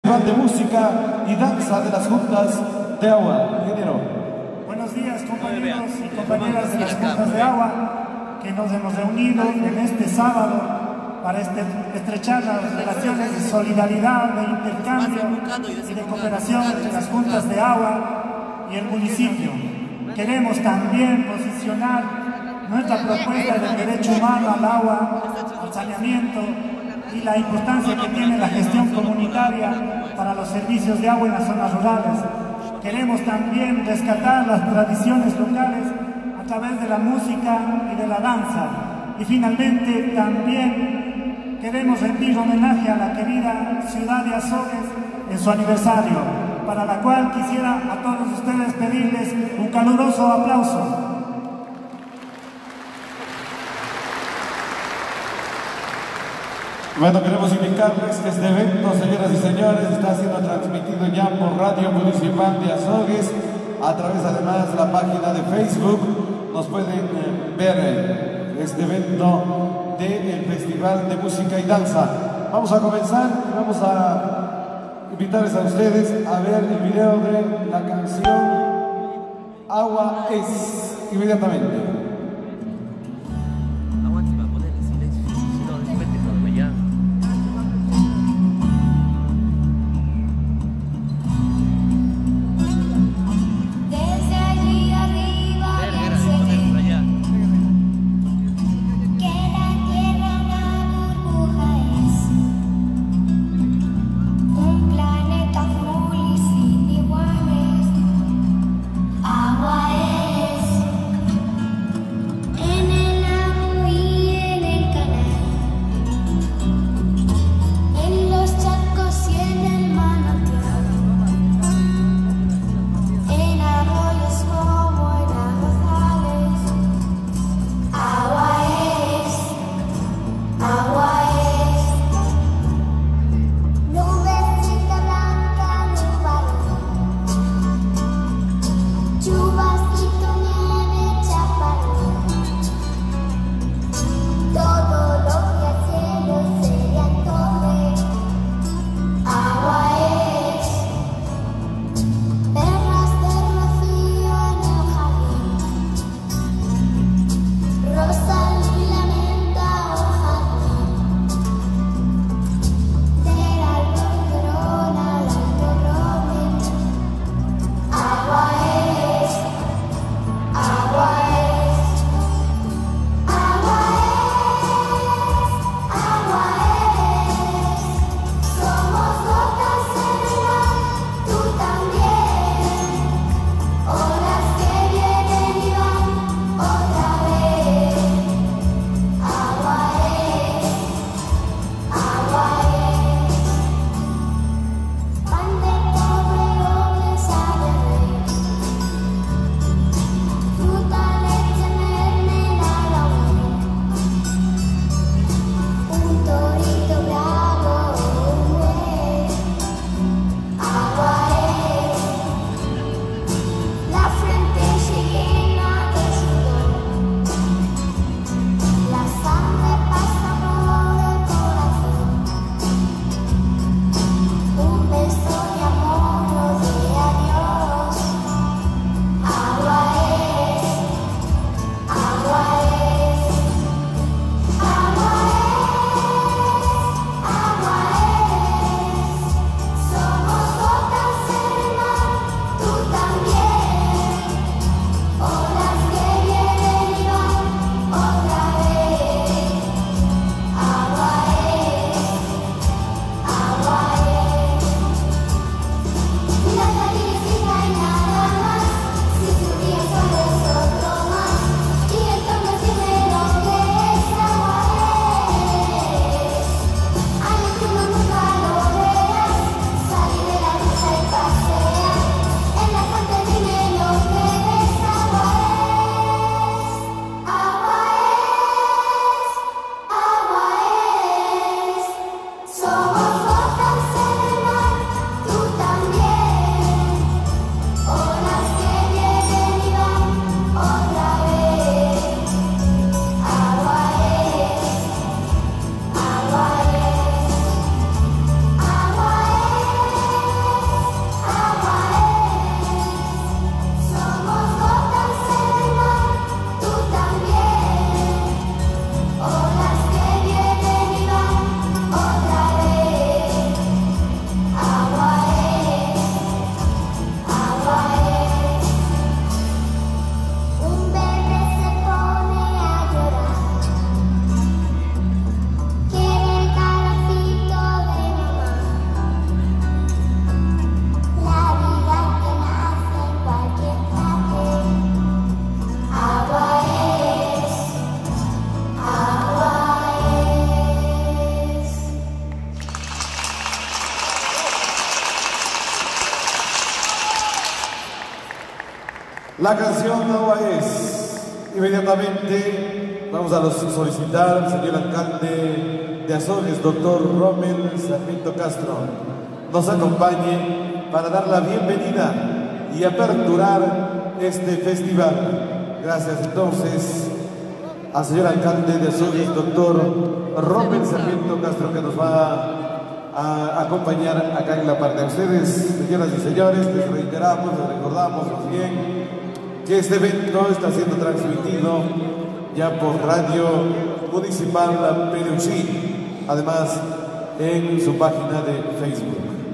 de música y danza de las juntas de agua. Ingeniero. Buenos días, compañeros y compañeras de las juntas de agua, que nos hemos reunido en este sábado para estrechar las relaciones de solidaridad, de intercambio y de cooperación entre las juntas de agua y el municipio. Queremos también posicionar nuestra propuesta del derecho humano al agua, al saneamiento y la importancia que tiene la gestión comunitaria para los servicios de agua en las zonas rurales. Queremos también rescatar las tradiciones locales a través de la música y de la danza. Y finalmente también queremos rendir homenaje a la querida ciudad de Azogues en su aniversario, para la cual quisiera a todos ustedes pedirles un caluroso aplauso. Bueno, queremos indicarles que este evento, señoras y señores, está siendo transmitido ya por Radio Municipal de Azogues, a través además de la página de Facebook. Nos pueden ver este evento del Festival de Música y Danza. Vamos a comenzar y vamos a invitarles a ustedes a ver el video de la canción Agua es, inmediatamente. La canción Agua es. Inmediatamente vamos a solicitar al señor alcalde de Azogues, doctor Rommel Sarmiento Castro, nos acompañe para dar la bienvenida y aperturar este festival. Gracias entonces al señor alcalde de Azogues, doctor Rommel Sarmiento Castro, que nos va a acompañar acá en la parte de ustedes. Señoras y señores, les reiteramos, les recordamos más bien que este evento está siendo transmitido ya por Radio Municipal Peleucí, además en su página de Facebook.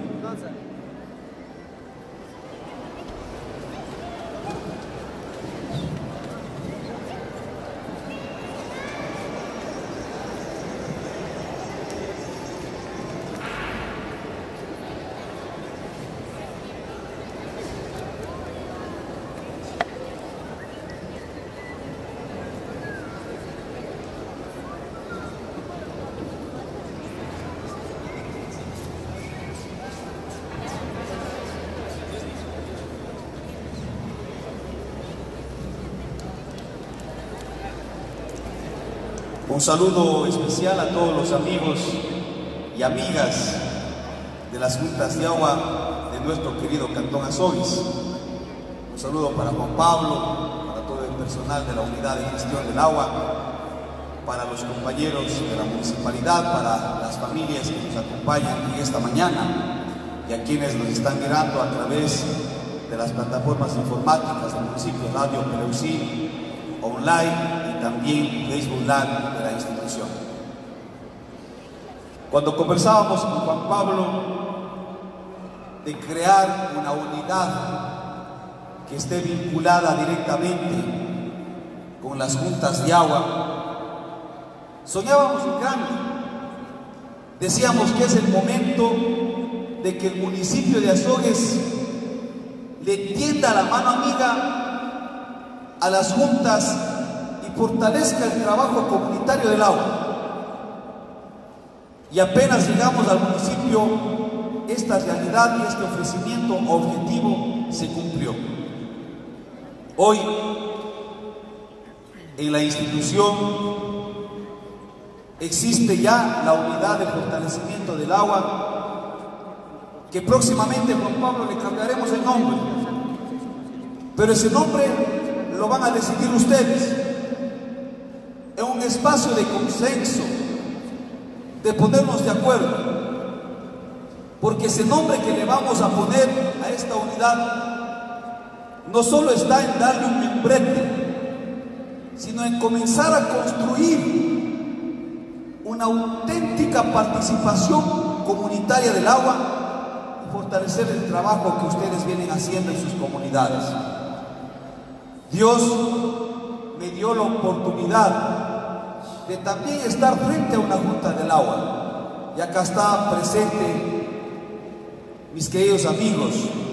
Un saludo especial a todos los amigos y amigas de las juntas de agua de nuestro querido Cantón Azogues. Un saludo para Juan Pablo, para todo el personal de la Unidad de Gestión del Agua, para los compañeros de la municipalidad, para las familias que nos acompañan en esta mañana y a quienes nos están mirando a través de las plataformas informáticas del municipio Radio Peleucí, online y también Facebook Live de la institución. Cuando conversábamos con Juan Pablo de crear una unidad que esté vinculada directamente con las juntas de agua, soñábamos en grande. Decíamos que es el momento de que el municipio de Azogues le tienda la mano amiga a las juntas y fortalezca el trabajo comunitario del agua. Y apenas llegamos al municipio, esta realidad y este ofrecimiento objetivo se cumplió. Hoy, en la institución existe ya la unidad de fortalecimiento del agua, que próximamente, Juan Pablo, le cambiaremos el nombre, pero ese nombre lo van a decidir ustedes en un espacio de consenso, de ponernos de acuerdo, porque ese nombre que le vamos a poner a esta unidad no solo está en darle un membrete, sino en comenzar a construir una auténtica participación comunitaria del agua y fortalecer el trabajo que ustedes vienen haciendo en sus comunidades. Dios me dio la oportunidad de también estar frente a una junta del agua, y acá está presente mis queridos amigos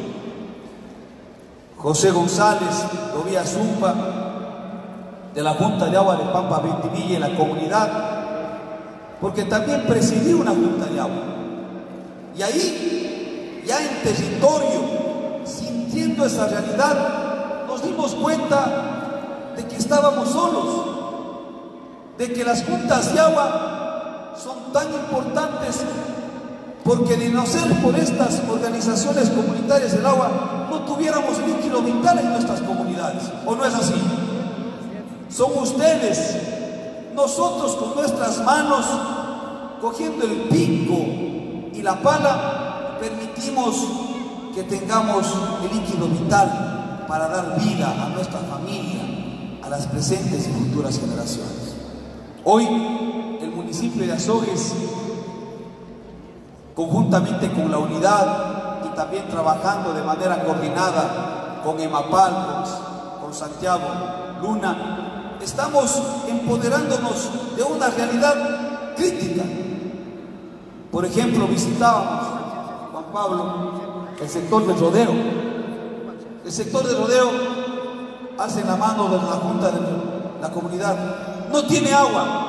José González, Tobías Zumpa, de la Junta de Agua de Pampa Ventimilla y la comunidad, porque también presidí una junta de agua, y ahí, ya en territorio, sintiendo esa realidad, nos dimos cuenta de que estábamos solos, de que las juntas de agua son tan importantes, porque de no ser por estas organizaciones comunitarias del agua, no tuviéramos líquido vital en nuestras comunidades. ¿O no es así? Son ustedes, nosotros con nuestras manos, cogiendo el pico y la pala, permitimos que tengamos el líquido vital para dar vida a nuestra familia, a las presentes y futuras generaciones. Hoy, el municipio de Azogues, conjuntamente con la unidad y también trabajando de manera coordinada con EMAPAL, con Santiago Luna, estamos empoderándonos de una realidad crítica. Por ejemplo, visitábamos, Juan Pablo, el sector del rodeo. El sector del rodeo hace la mano de la Junta de la comunidad. No tiene agua.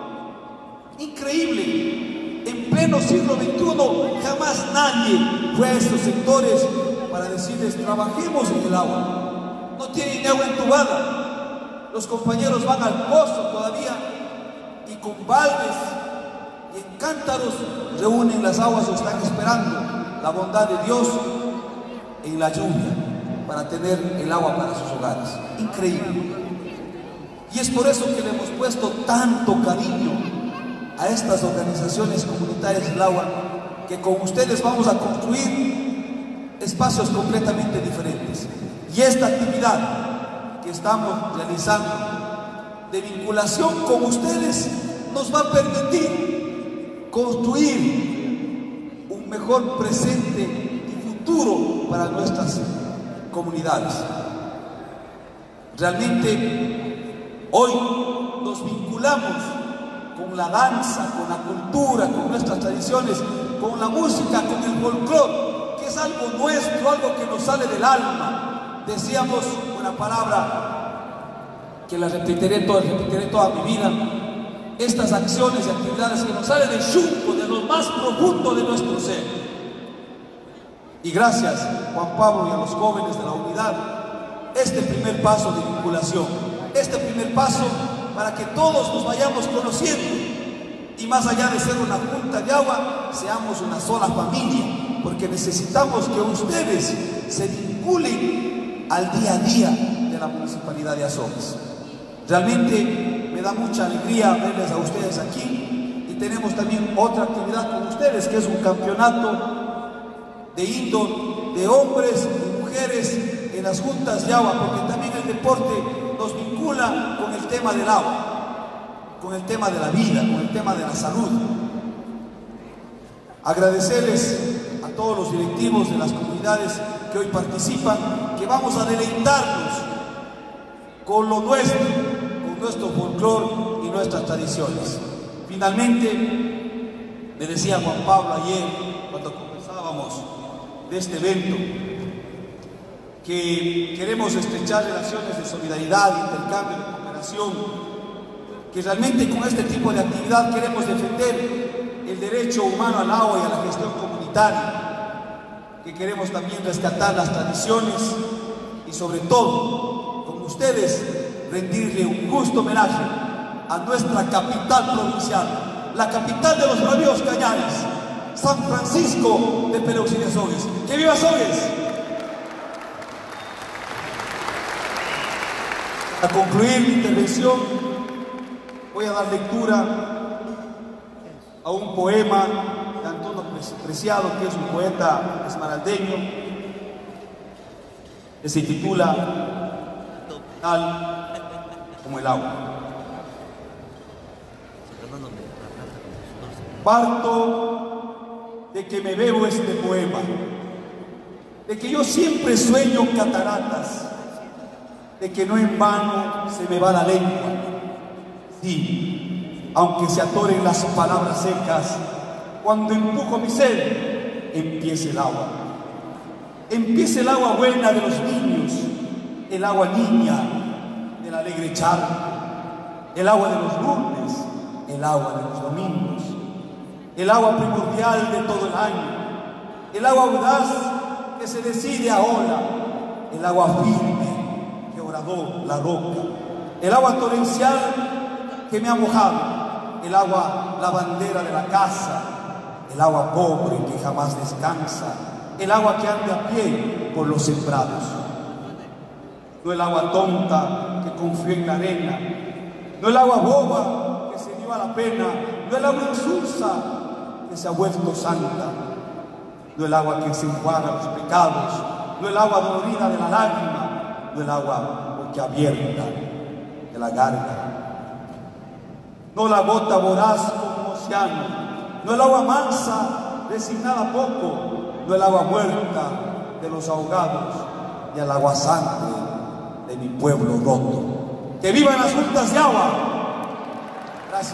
Increíble. En pleno siglo XXI, jamás nadie fue a estos sectores para decirles: trabajemos en el agua. no tienen agua entubada. Los compañeros van al pozo todavía y con baldes y en cántaros reúnen las aguas o están esperando la bondad de Dios en la lluvia para tener el agua para sus hogares. Increíble. Y es por eso que le hemos puesto tanto cariño a estas organizaciones comunitarias del agua, que con ustedes vamos a construir espacios completamente diferentes. Y esta actividad que estamos realizando de vinculación con ustedes nos va a permitir construir un mejor presente y futuro para nuestras comunidades. Realmente hoy nos vinculamos con la danza, con la cultura, con nuestras tradiciones, con la música, con el folclore, que es algo nuestro, algo que nos sale del alma. Decíamos una palabra que la repetiré toda mi vida: estas acciones y actividades que nos salen del yunco, de lo más profundo de nuestro ser. Y gracias, Juan Pablo, y a los jóvenes de la unidad, este primer paso de vinculación, este primer paso para que todos nos vayamos conociendo y más allá de ser una junta de agua, seamos una sola familia, porque necesitamos que ustedes se vinculen al día a día de la Municipalidad de Azogues. Realmente me da mucha alegría verles a ustedes aquí, y tenemos también otra actividad con ustedes, que es un campeonato de indoor de hombres y mujeres en las juntas de agua, porque también el deporte nos vincula con el tema del agua, con el tema de la vida, con el tema de la salud. Agradecerles a todos los directivos de las comunidades que hoy participan, que vamos a deleitarnos con lo nuestro, con nuestro folclore y nuestras tradiciones. Finalmente, me decía Juan Pablo ayer, cuando conversábamos de este evento, que queremos estrechar relaciones de solidaridad, intercambio, de cooperación, que realmente con este tipo de actividad queremos defender el derecho humano al agua y a la gestión comunitaria, que queremos también rescatar las tradiciones y sobre todo, con ustedes, rendirle un justo homenaje a nuestra capital provincial, la capital de los bravíos cañares, San Francisco de Peleuxi de Azogues. ¡Que viva Azogues! Para concluir mi intervención, voy a dar lectura a un poema de Antonio Preciado, que es un poeta esmeraldeño, que se titula Tal como el agua. Parto de que me bebo este poema, de que yo siempre sueño cataratas, de que no en vano se me va la lengua. Sí, aunque se atoren las palabras secas, cuando empujo mi sed, empieza el agua. Empieza el agua buena de los niños, el agua niña del alegre charco, el agua de los lunes, el agua de los domingos, el agua primordial de todo el año, el agua audaz que se decide ahora, el agua firme que horadó la roca, el agua torrencial que me ha mojado, el agua lavandera de la casa, el agua pobre que jamás descansa, el agua que anda a pie por los sembrados. No el agua tonta que confió en la arena, no el agua boba que se dio a la pena, no el agua insulsa que se ha vuelto santa, no el agua que se enjuaga los pecados, no el agua dolorida de la lágrima, no el agua boquiabierta de la garganta, no la gota voraz como un océano, no el agua mansa resignada a poco, no el agua muerta de los ahogados, ni el agua sangre de mi pueblo roto. ¡Que vivan las juntas de agua! Gracias.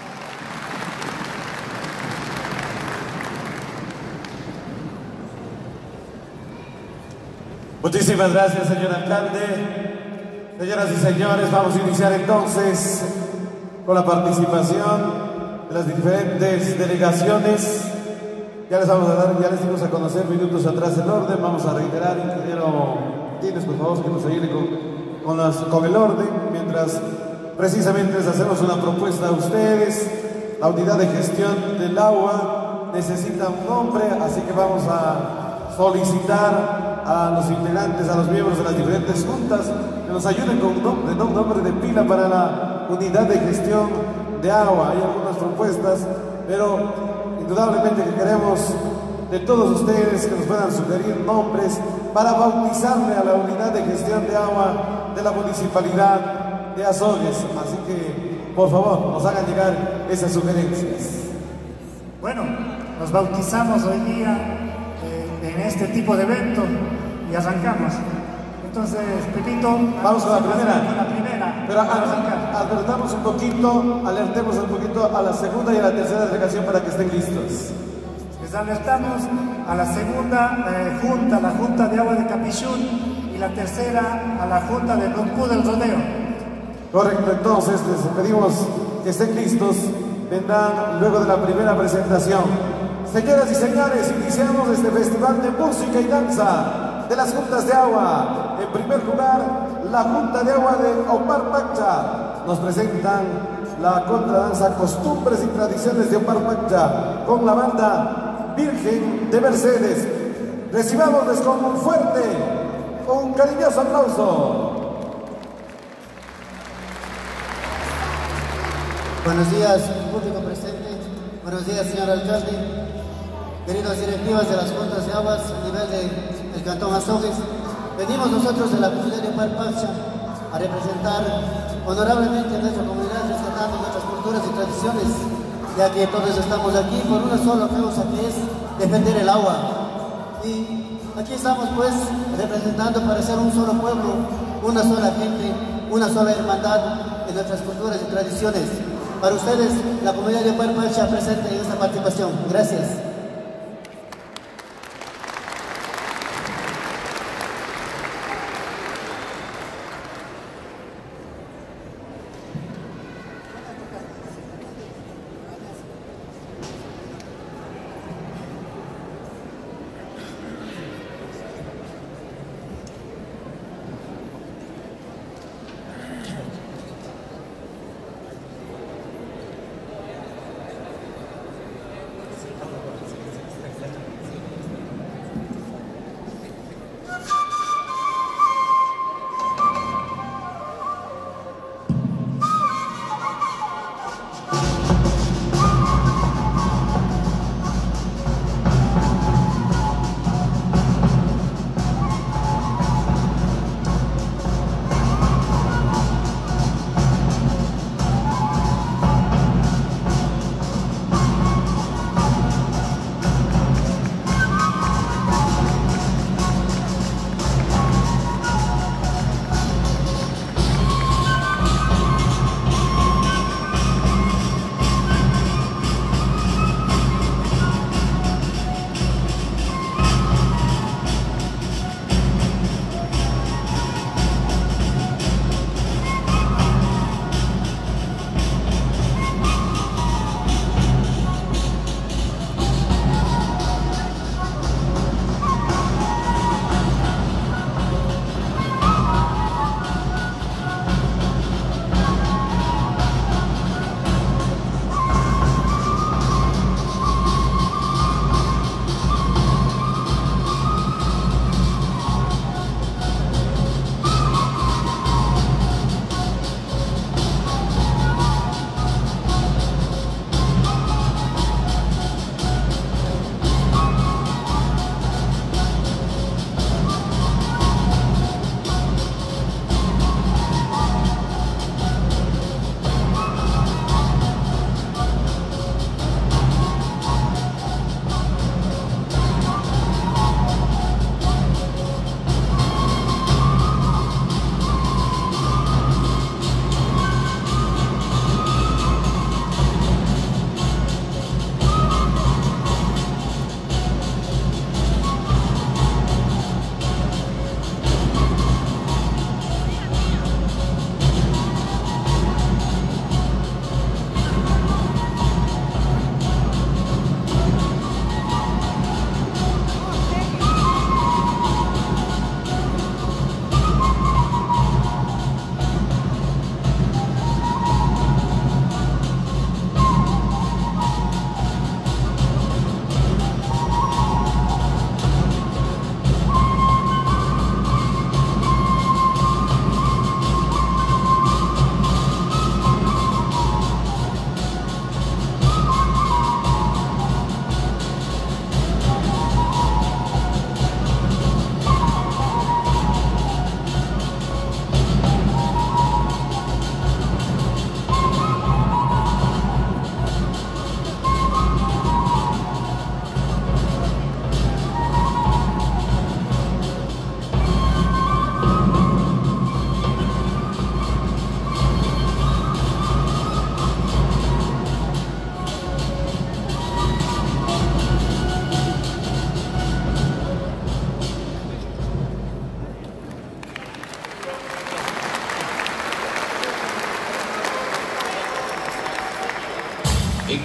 Muchísimas gracias, señor alcalde. Señoras y señores, vamos a iniciar entonces con la participación de las diferentes delegaciones. Ya les dimos a conocer minutos atrás el orden. Vamos a reiterar, ingeniero Martínez, por favor, que nos ayude con el orden, mientras precisamente les hacemos una propuesta a ustedes. La unidad de gestión del agua necesita un nombre, así que vamos a solicitar a los integrantes, a los miembros de las diferentes juntas, que nos ayuden con un nombre de pila para la unidad de gestión de agua. Hay algunas propuestas, pero indudablemente que queremos de todos ustedes que nos puedan sugerir nombres para bautizarle a la unidad de gestión de agua de la municipalidad de Azogues. Así que, por favor, nos hagan llegar esas sugerencias. Bueno, nos bautizamos hoy día en este tipo de evento y arrancamos. Entonces, Pepito, vamos con la primera. Pero alertemos un poquito a la segunda y a la tercera delegación para que estén listos. Les alertamos a la segunda junta, la Junta de Agua de Capichún, y la tercera a la Junta de Roncú del Rodeo. Correcto, entonces les pedimos que estén listos, vendrán luego de la primera presentación. Señoras y señores, iniciamos este festival de música y danza de las juntas de agua. En primer lugar, la Junta de Agua de Opar Pacha. Nos presentan la contradanza Costumbres y Tradiciones de Opar Pacha con la banda Virgen de Mercedes. Recibámosles con un fuerte, un cariñoso aplauso. Buenos días, público presente. Buenos días, señor alcalde. Queridos directivas de las juntas de aguas a nivel del Cantón Azogues. Venimos nosotros de la comunidad de Opar Pacha a representar honorablemente a nuestra comunidad, respetando nuestras culturas y tradiciones, ya que todos estamos aquí por una sola causa, que es defender el agua. Y aquí estamos pues representando para ser un solo pueblo, una sola gente, una sola hermandad en nuestras culturas y tradiciones. Para ustedes, la comunidad de Opar Pacha presente en esta participación. Gracias.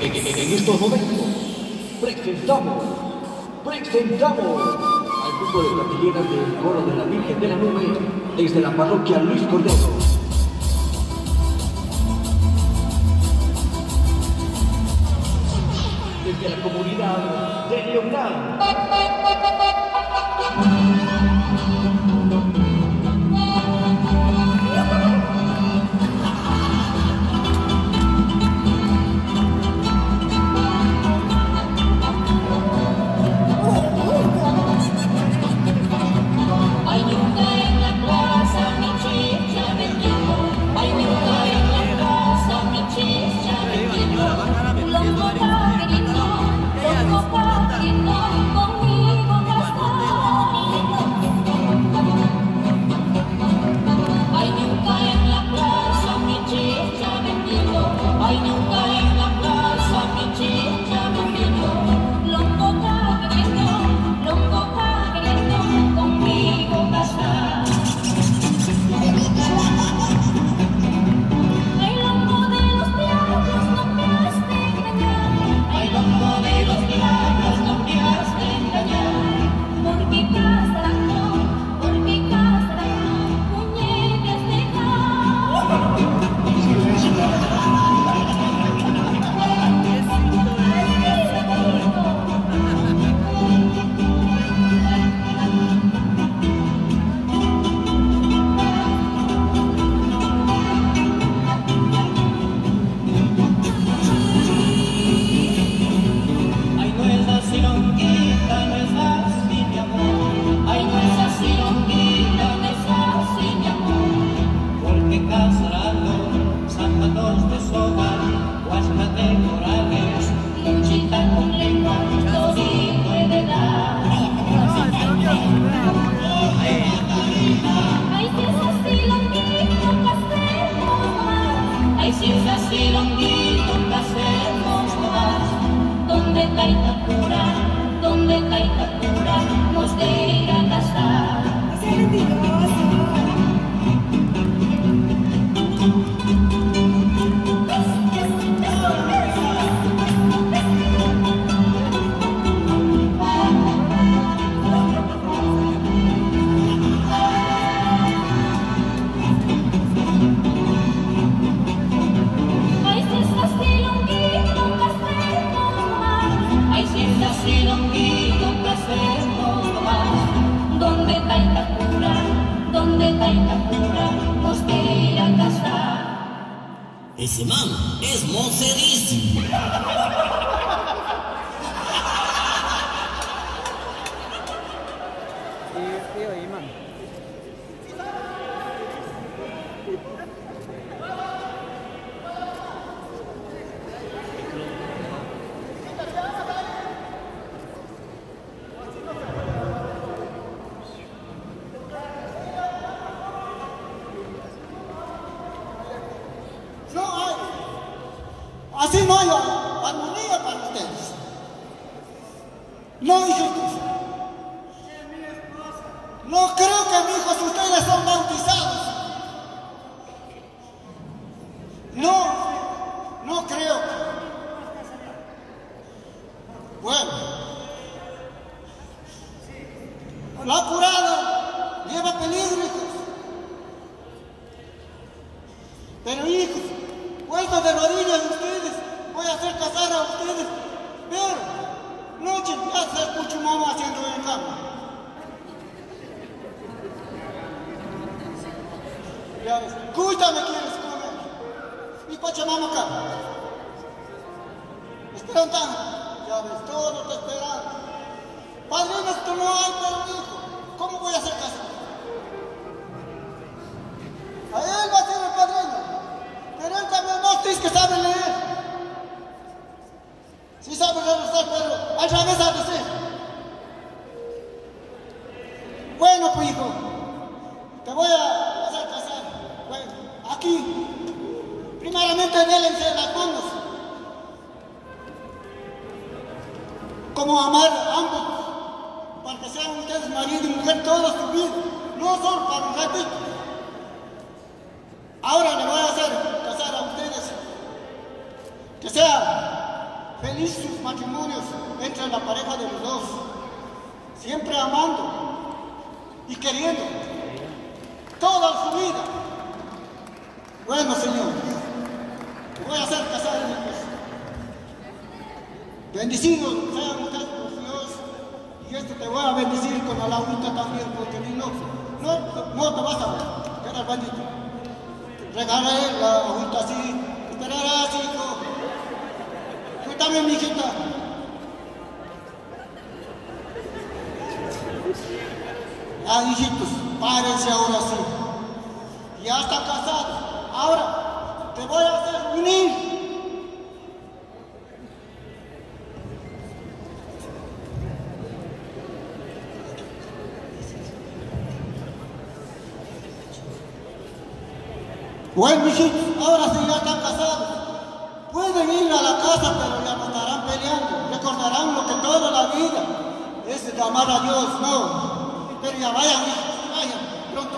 En estos momentos presentamos al grupo de platilleras del coro de la Virgen de la Nube desde la parroquia Luis Cordero. Desde la comunidad de Leonardo. Ese man es moncerísimo. Así no hay armonía para ustedes. No, hijitos. No creo que, hijos, ustedes son bautizados. No creo. Bueno, la curada lleva peligro, hijos. Pero, hijos, vuelto de la orilla de ustedes, voy a hacer casar a ustedes, pero noche ya se escucha mamá haciendo en cama. Ya ves, cuídame, quieres comer. Mi Pachamama acá. Esperan tanto. Ya ves, todo te esperan. Padrinos tú no hay, pero hijo, ¿cómo voy a hacer caso? A él va a ser el padrino. Pero él también no dice que sabe leer. Sí sabe leer, pero al revés sabe decir. Bueno, pues hijo, te voy a hacer casar. Bueno, aquí, primeramente délense las manos. Como amar ambos, para que sean ustedes marido y mujer toda su vida, no solo para un ratito. Ahora le voy a hacer casar a ustedes, que sea matrimonios entre la pareja de los dos, siempre amando y queriendo toda su vida. Bueno, Señor, te voy a hacer casar en mi casa. Bendecidos sean ustedes por Dios, y te voy a bendecir con la Laurita también, porque ni no te vas a quedar bendito. Regalaré la Laurita así, esperarás, hijo. Cuéntame, mi hijita. Ya, hijitos, párense ahora sí. Ya están casados. Ahora te voy a hacer unir. Bueno, hijitos, ahora sí ya están casados. Pueden ir a la casa, pero ya no estarán peleando. Recordarán lo que toda la vida es de amar a Dios, no. Pero ya vayan, hijos, vayan, pronto.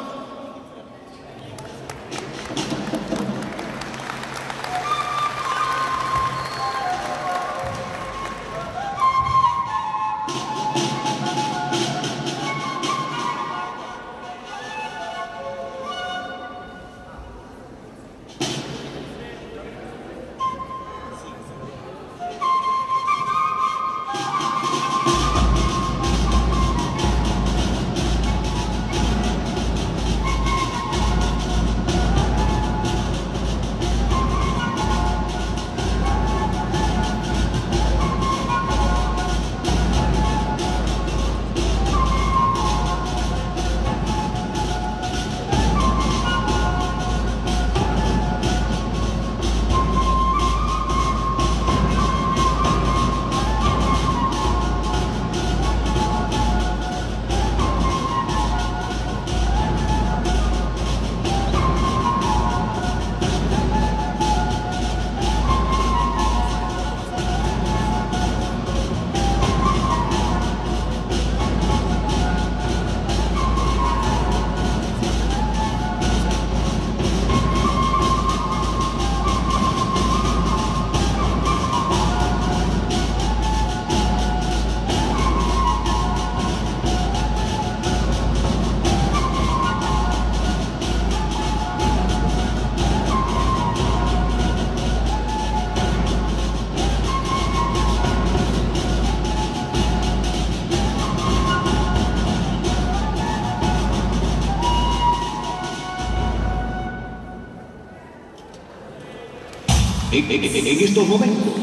En estos momentos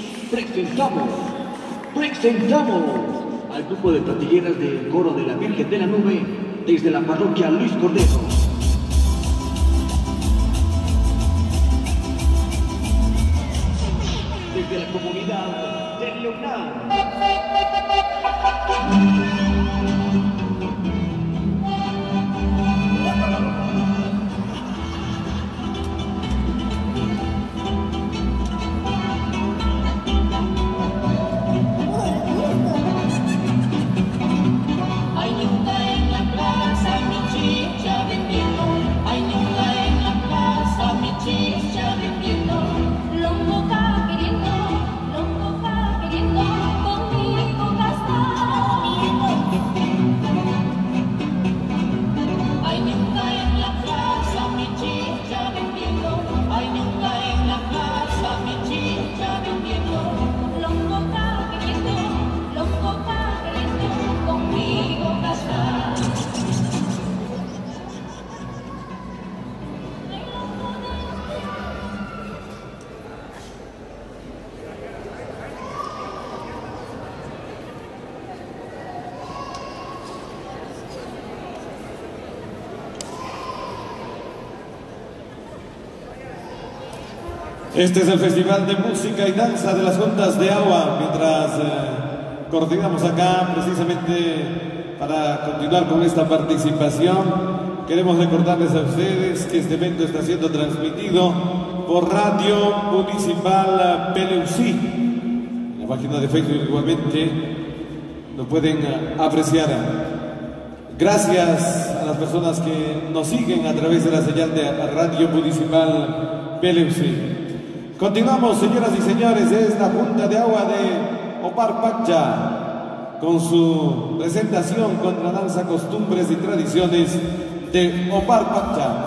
presentamos al grupo de platilleras del coro de la Virgen de la Nube desde la parroquia Luis Cordero. Desde la comunidad de Leonardo. Este es el Festival de Música y Danza de las Juntas de Agua. Mientras coordinamos acá precisamente para continuar con esta participación, queremos recordarles a ustedes que este evento está siendo transmitido por Radio Municipal Peleucí. En la página de Facebook igualmente lo pueden apreciar. Gracias a las personas que nos siguen a través de la señal de Radio Municipal Peleucí. Continuamos, señoras y señores, es la Junta de Agua de Omar Paccha, con su presentación con la danza, costumbres y tradiciones de Omar Paccha.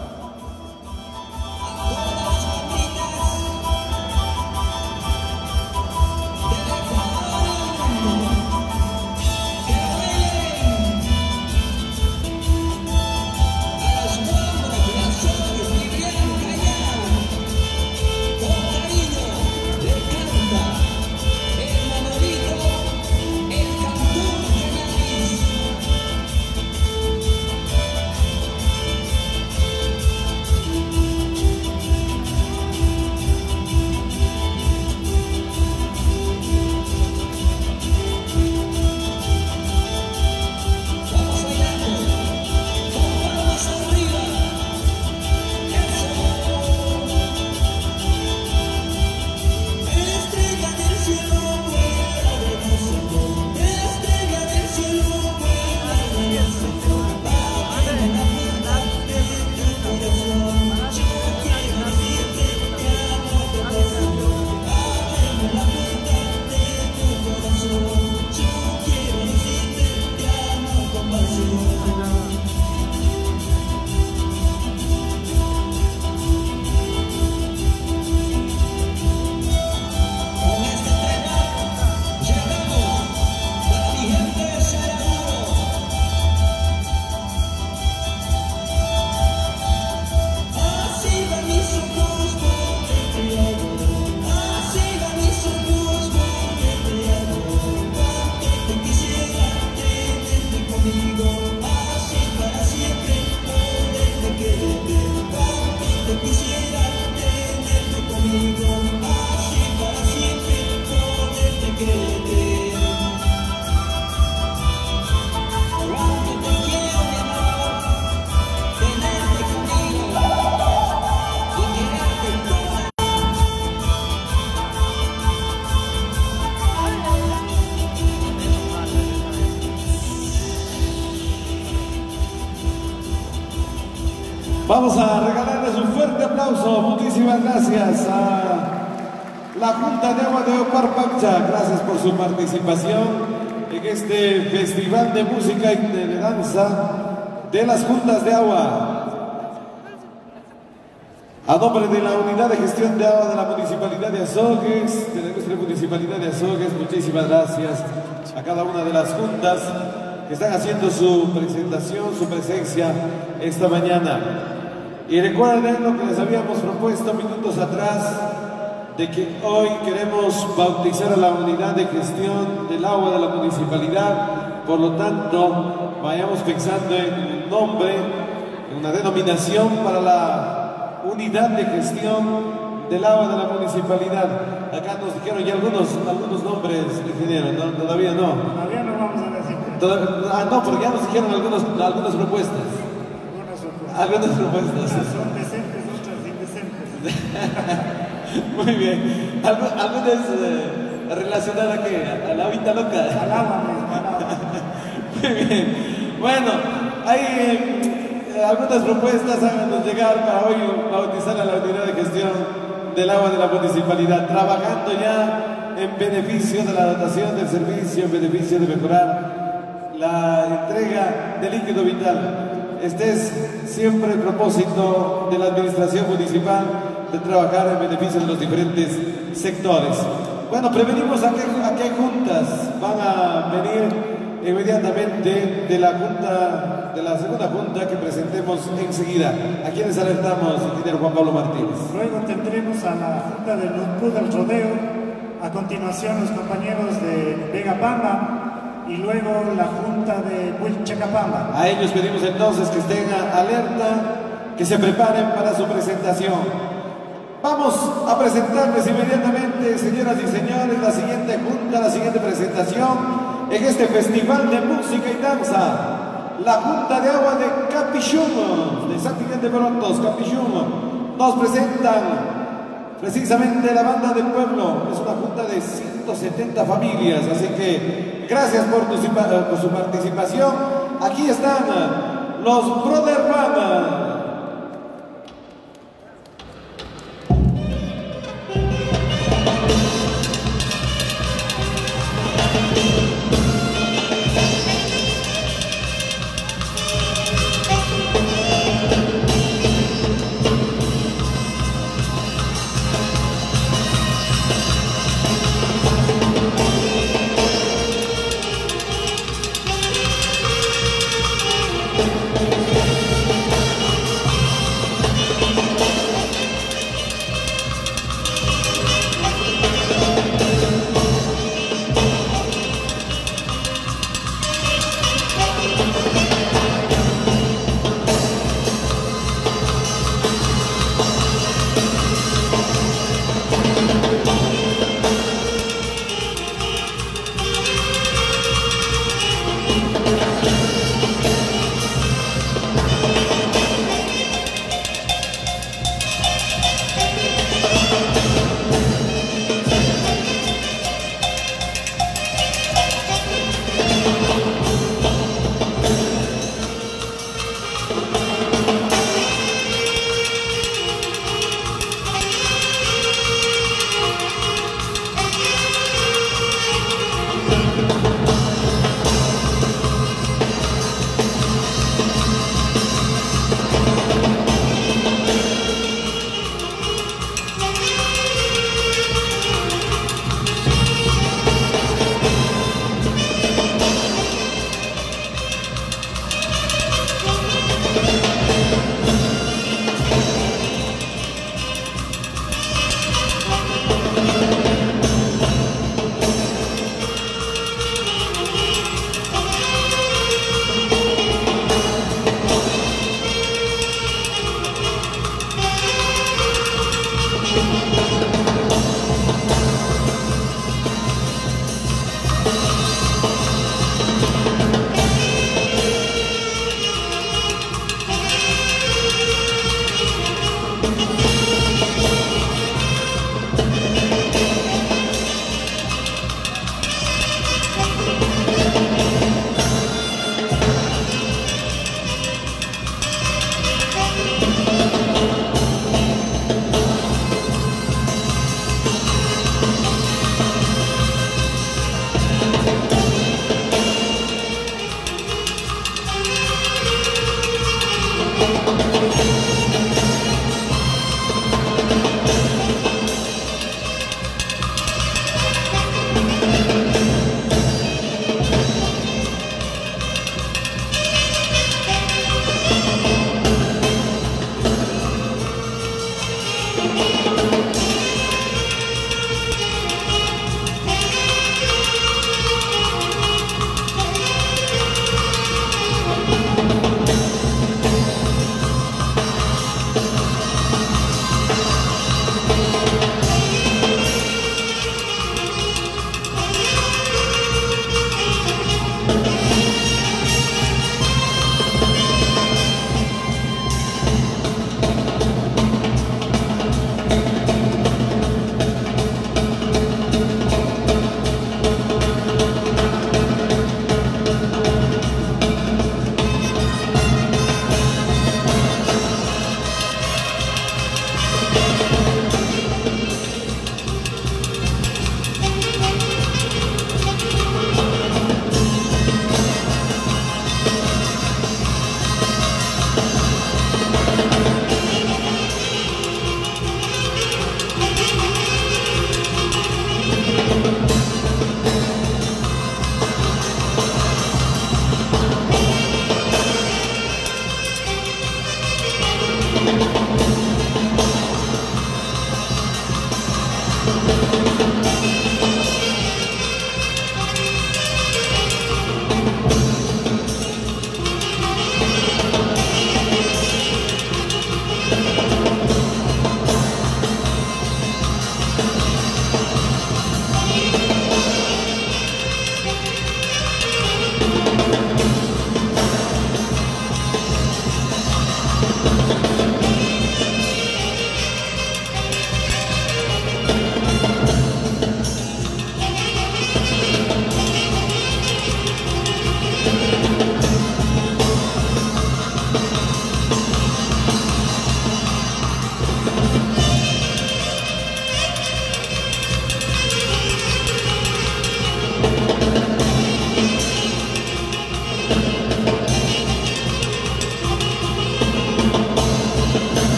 Vamos a regalarles un fuerte aplauso. Muchísimas gracias a la Junta de Agua de Omar Paccha. Gracias por su participación en este Festival de Música y de Danza de las Juntas de Agua. A nombre de la Unidad de Gestión de Agua de la Municipalidad de Azogues, de la Ilustre Municipalidad de Azogues, muchísimas gracias a cada una de las juntas que están haciendo su presentación, su presencia esta mañana. Y recuerden lo que les habíamos propuesto minutos atrás, de que hoy queremos bautizar a la Unidad de Gestión del Agua de la Municipalidad. Por lo tanto, vayamos pensando en un nombre, en una denominación para la Unidad de Gestión del Agua de la Municipalidad. Acá nos dijeron ya algunos nombres, ingeniero, ¿no? Todavía no. Todavía no vamos a decir. No, porque ya nos dijeron algunas propuestas. Algunas propuestas. Son decentes, otras indecentes. Muy bien. ¿Algunas relacionadas a qué? ¿A la vida loca? Al agua mismo, al agua. Muy bien. Bueno, hay algunas propuestas, háganos llegar para hoy bautizar a la Unidad de Gestión del Agua de la Municipalidad, trabajando ya en beneficio de la dotación del servicio, en beneficio de mejorar la entrega de líquido vital. Este es siempre el propósito de la administración municipal, de trabajar en beneficio de los diferentes sectores. Bueno, prevenimos a qué juntas van a venir inmediatamente de la junta, de la segunda junta que presentemos enseguida. ¿A quiénes alertamos, ingeniero Juan Pablo Martínez? Luego tendremos a la junta del Club del Rodeo, a continuación los compañeros de Vegapamba, y luego la junta de Huilchacapamba. A ellos pedimos entonces que estén alerta, que se preparen para su presentación. Vamos a presentarles inmediatamente, señoras y señores, la siguiente junta, la siguiente presentación en este Festival de Música y Danza. La Junta de Agua de Capichumo, de San Miguel de Morontos, Capichumo, nos presentan precisamente la Banda del Pueblo. Es una junta de 170 familias, así que gracias por su participación. Aquí están los Brother Band.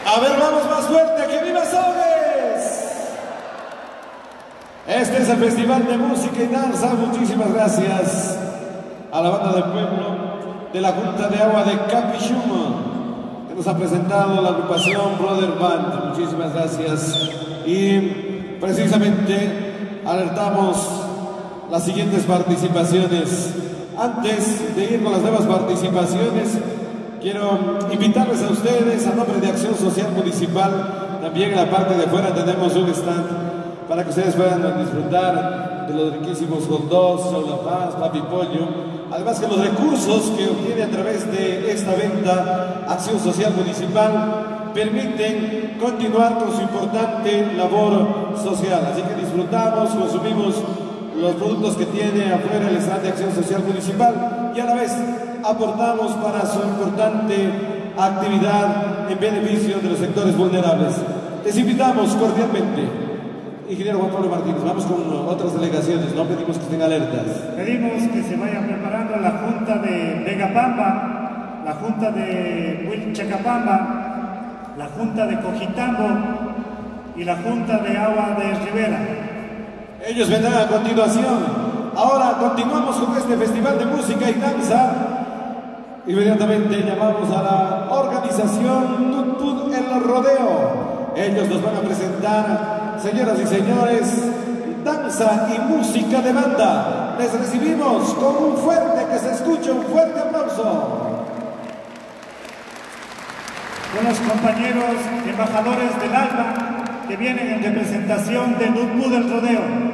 A ver, vamos más fuerte, ¡que viva Azogues! Este es el Festival de Música y Danza. Muchísimas gracias a la banda del pueblo de la Junta de Agua de Capixuma, que nos ha presentado la agrupación Brother Band. Muchísimas gracias. Y precisamente alertamos las siguientes participaciones. Antes de ir con las nuevas participaciones, quiero invitarles a ustedes, a nombre de Acción Social Municipal, también en la parte de afuera tenemos un stand para que ustedes puedan disfrutar de los riquísimos hot dogs, Sola Paz, Papi Pollo. Además que los recursos que obtiene a través de esta venta Acción Social Municipal permiten continuar con su importante labor social. Así que disfrutamos, consumimos los productos que tiene afuera el stand de Acción Social Municipal y a la vez aportamos para su importante actividad en beneficio de los sectores vulnerables. Les invitamos cordialmente. Ingeniero Juan Pablo Martínez, vamos con otras delegaciones, no pedimos que estén alertas. Pedimos que se vaya preparando la Junta de Vegapamba, la Junta de Huilchacapamba, la Junta de Cojitambo y la Junta de Agua de Rivera. Ellos vendrán a continuación. Ahora continuamos con este Festival de Música y Danza. Inmediatamente llamamos a la organización Tutut El Rodeo. Ellos nos van a presentar, señoras y señores, danza y música de banda. Les recibimos con un fuerte, que se escuche, un fuerte aplauso. Con los compañeros embajadores del ALBA que vienen en representación de Tutut El Rodeo.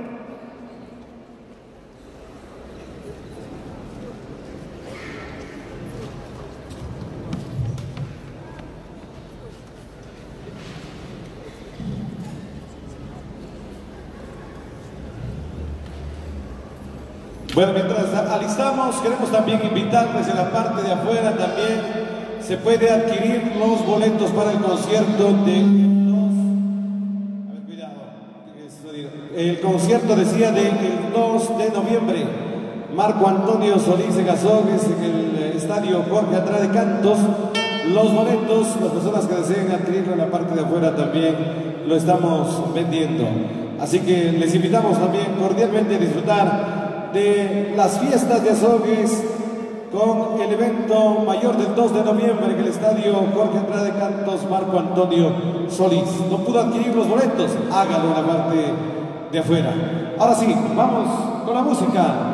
Bueno, mientras alistamos, queremos también invitarles en la parte de afuera también se puede adquirir los boletos para el concierto de el concierto decía del 2 de noviembre. Marco Antonio Solís en Azogues, en el estadio Jorge Andrade Cantos. Los boletos, las personas que deseen adquirirlo en la parte de afuera también lo estamos vendiendo. Así que les invitamos también cordialmente a disfrutar de las fiestas de Azogues con el evento mayor del 2 de noviembre en el estadio Jorge Andrade Cantos. Marco Antonio Solís. No pudo adquirir los boletos, hágalo en la parte de afuera. Ahora sí, vamos con la música.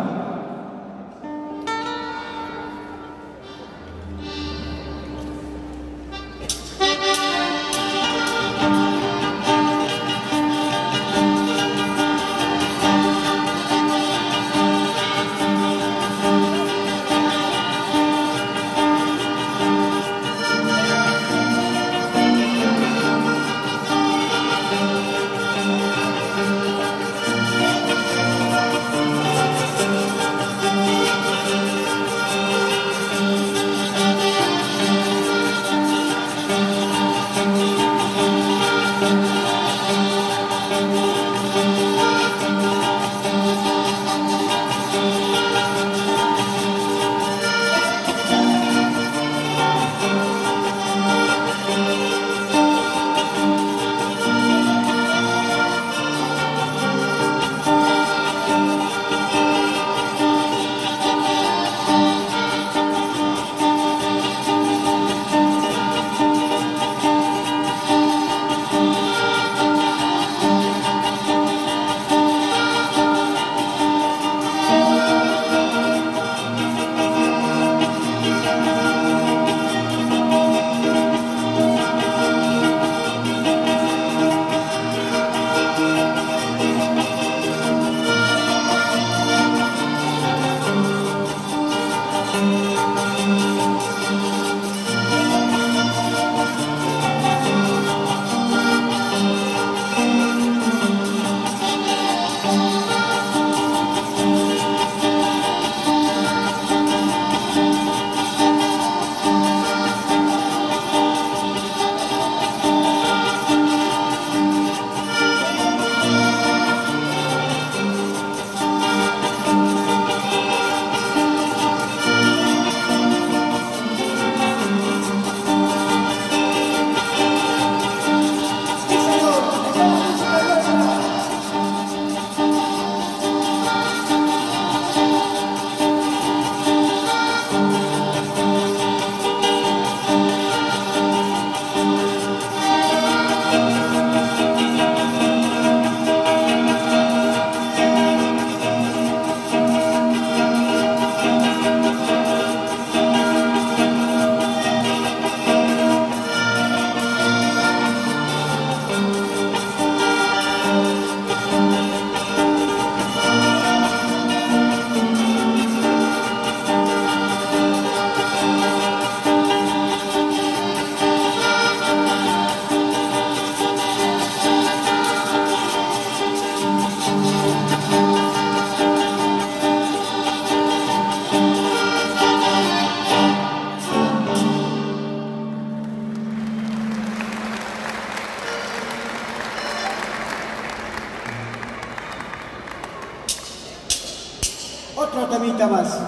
temita más.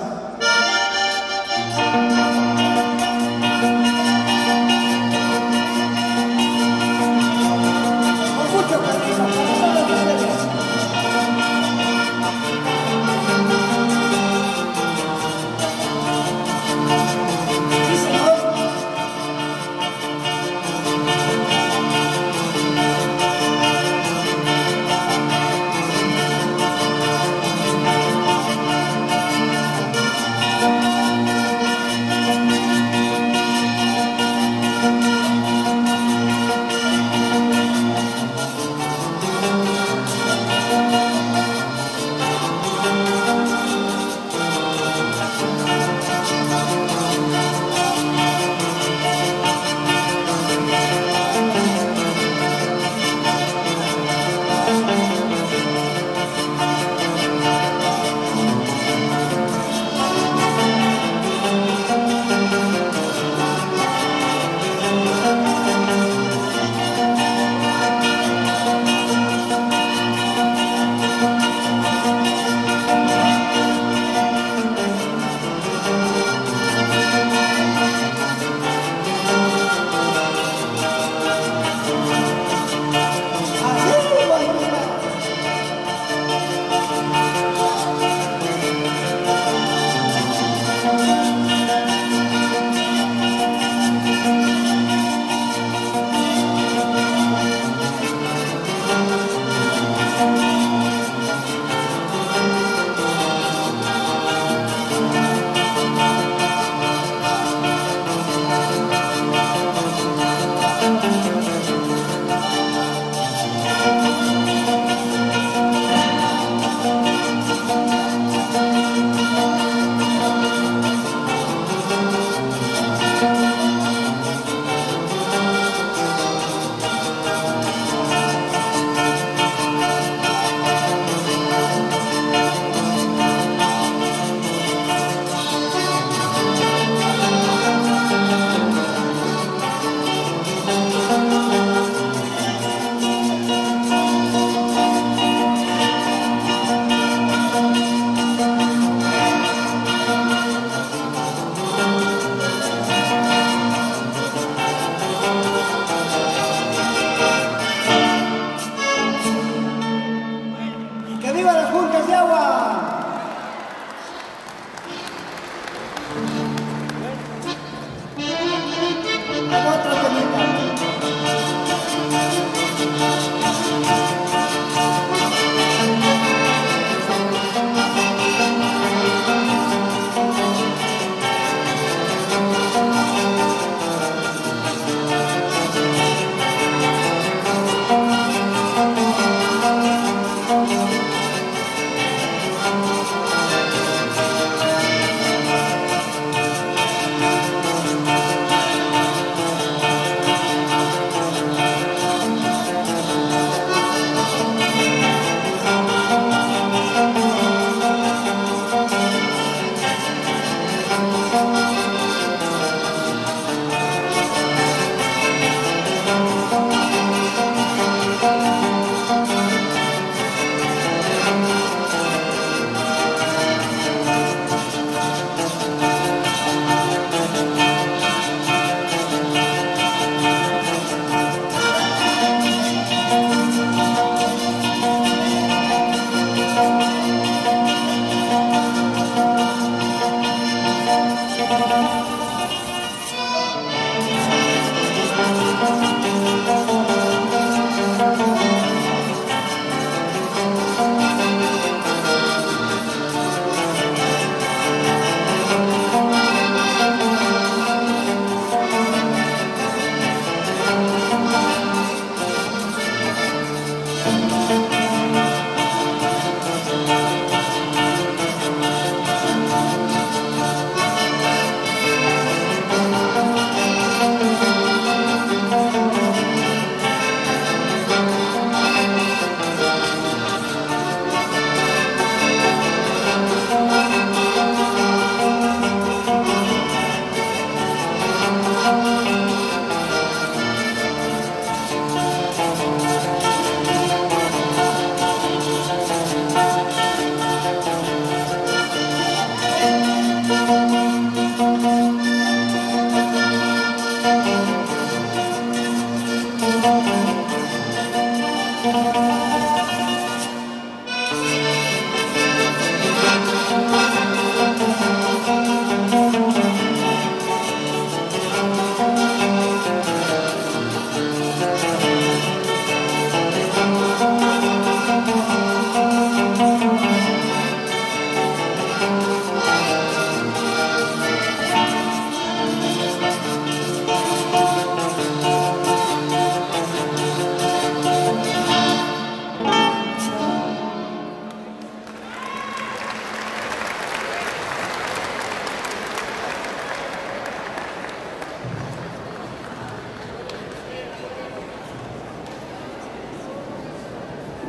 Con mucho cariño, para todos ustedes. Sí, señor.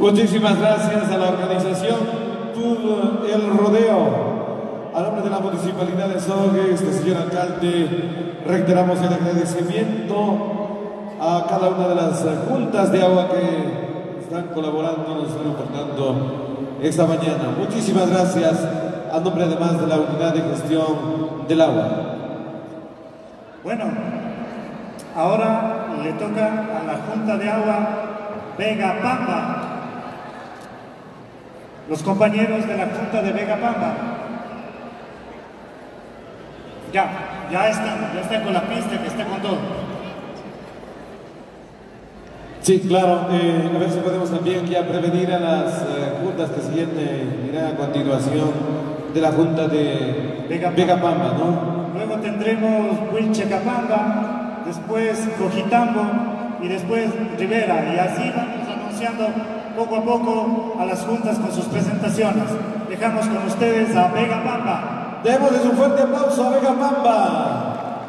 Muchísimas gracias a la organización Club El Rodeo. A nombre de la Municipalidad de Azogues, señor alcalde, reiteramos el agradecimiento a cada una de las juntas de agua que están colaborando, nos están aportando esta mañana. Muchísimas gracias a nombre además de la Unidad de Gestión del Agua. Bueno, ahora le toca a la Junta de Agua Vegapamba. Los compañeros de la Junta de Vegapamba. Ya están con la pista, que está con todo. Sí, claro, a ver si podemos también ya prevenir a las juntas que siguen, irán a continuación de la Junta de Vegapamba, ¿no? Luego tendremos Huilchacapamba, después Cojitambo y después Rivera, y así vamos anunciando poco a poco a las juntas con sus presentaciones. Dejamos con ustedes a Vegapamba. Démosles un fuerte aplauso a Vegapamba.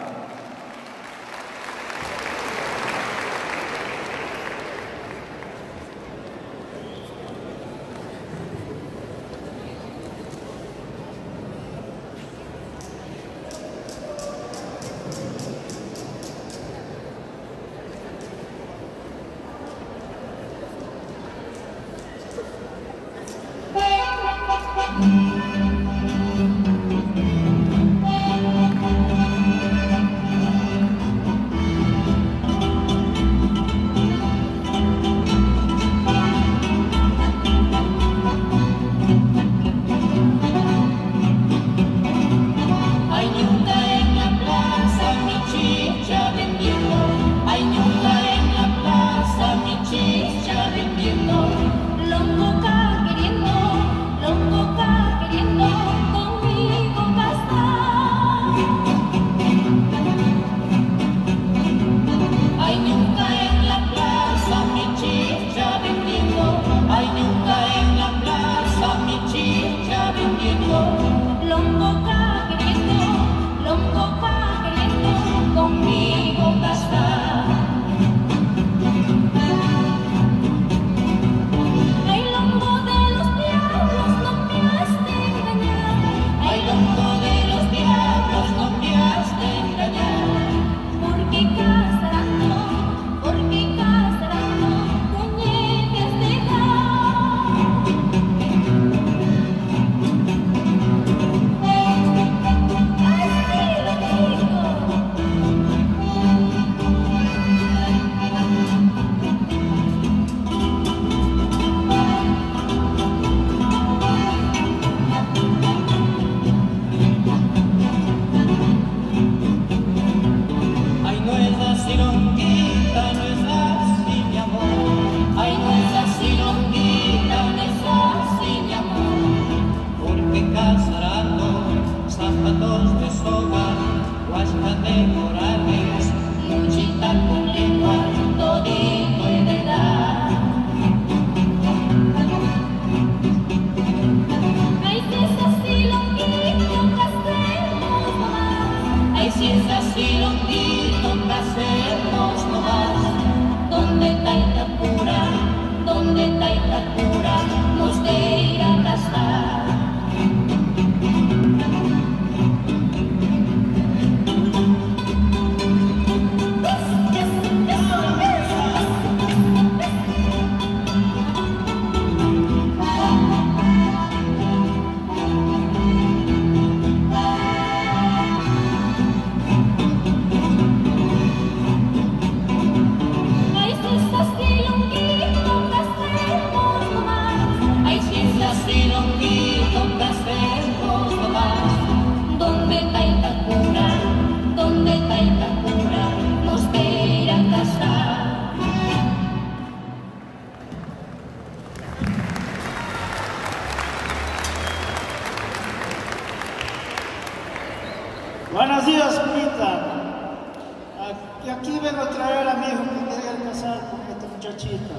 Buenos días, Pita. Y aquí vengo a traer a mi hijo que quería casar con esta muchachita.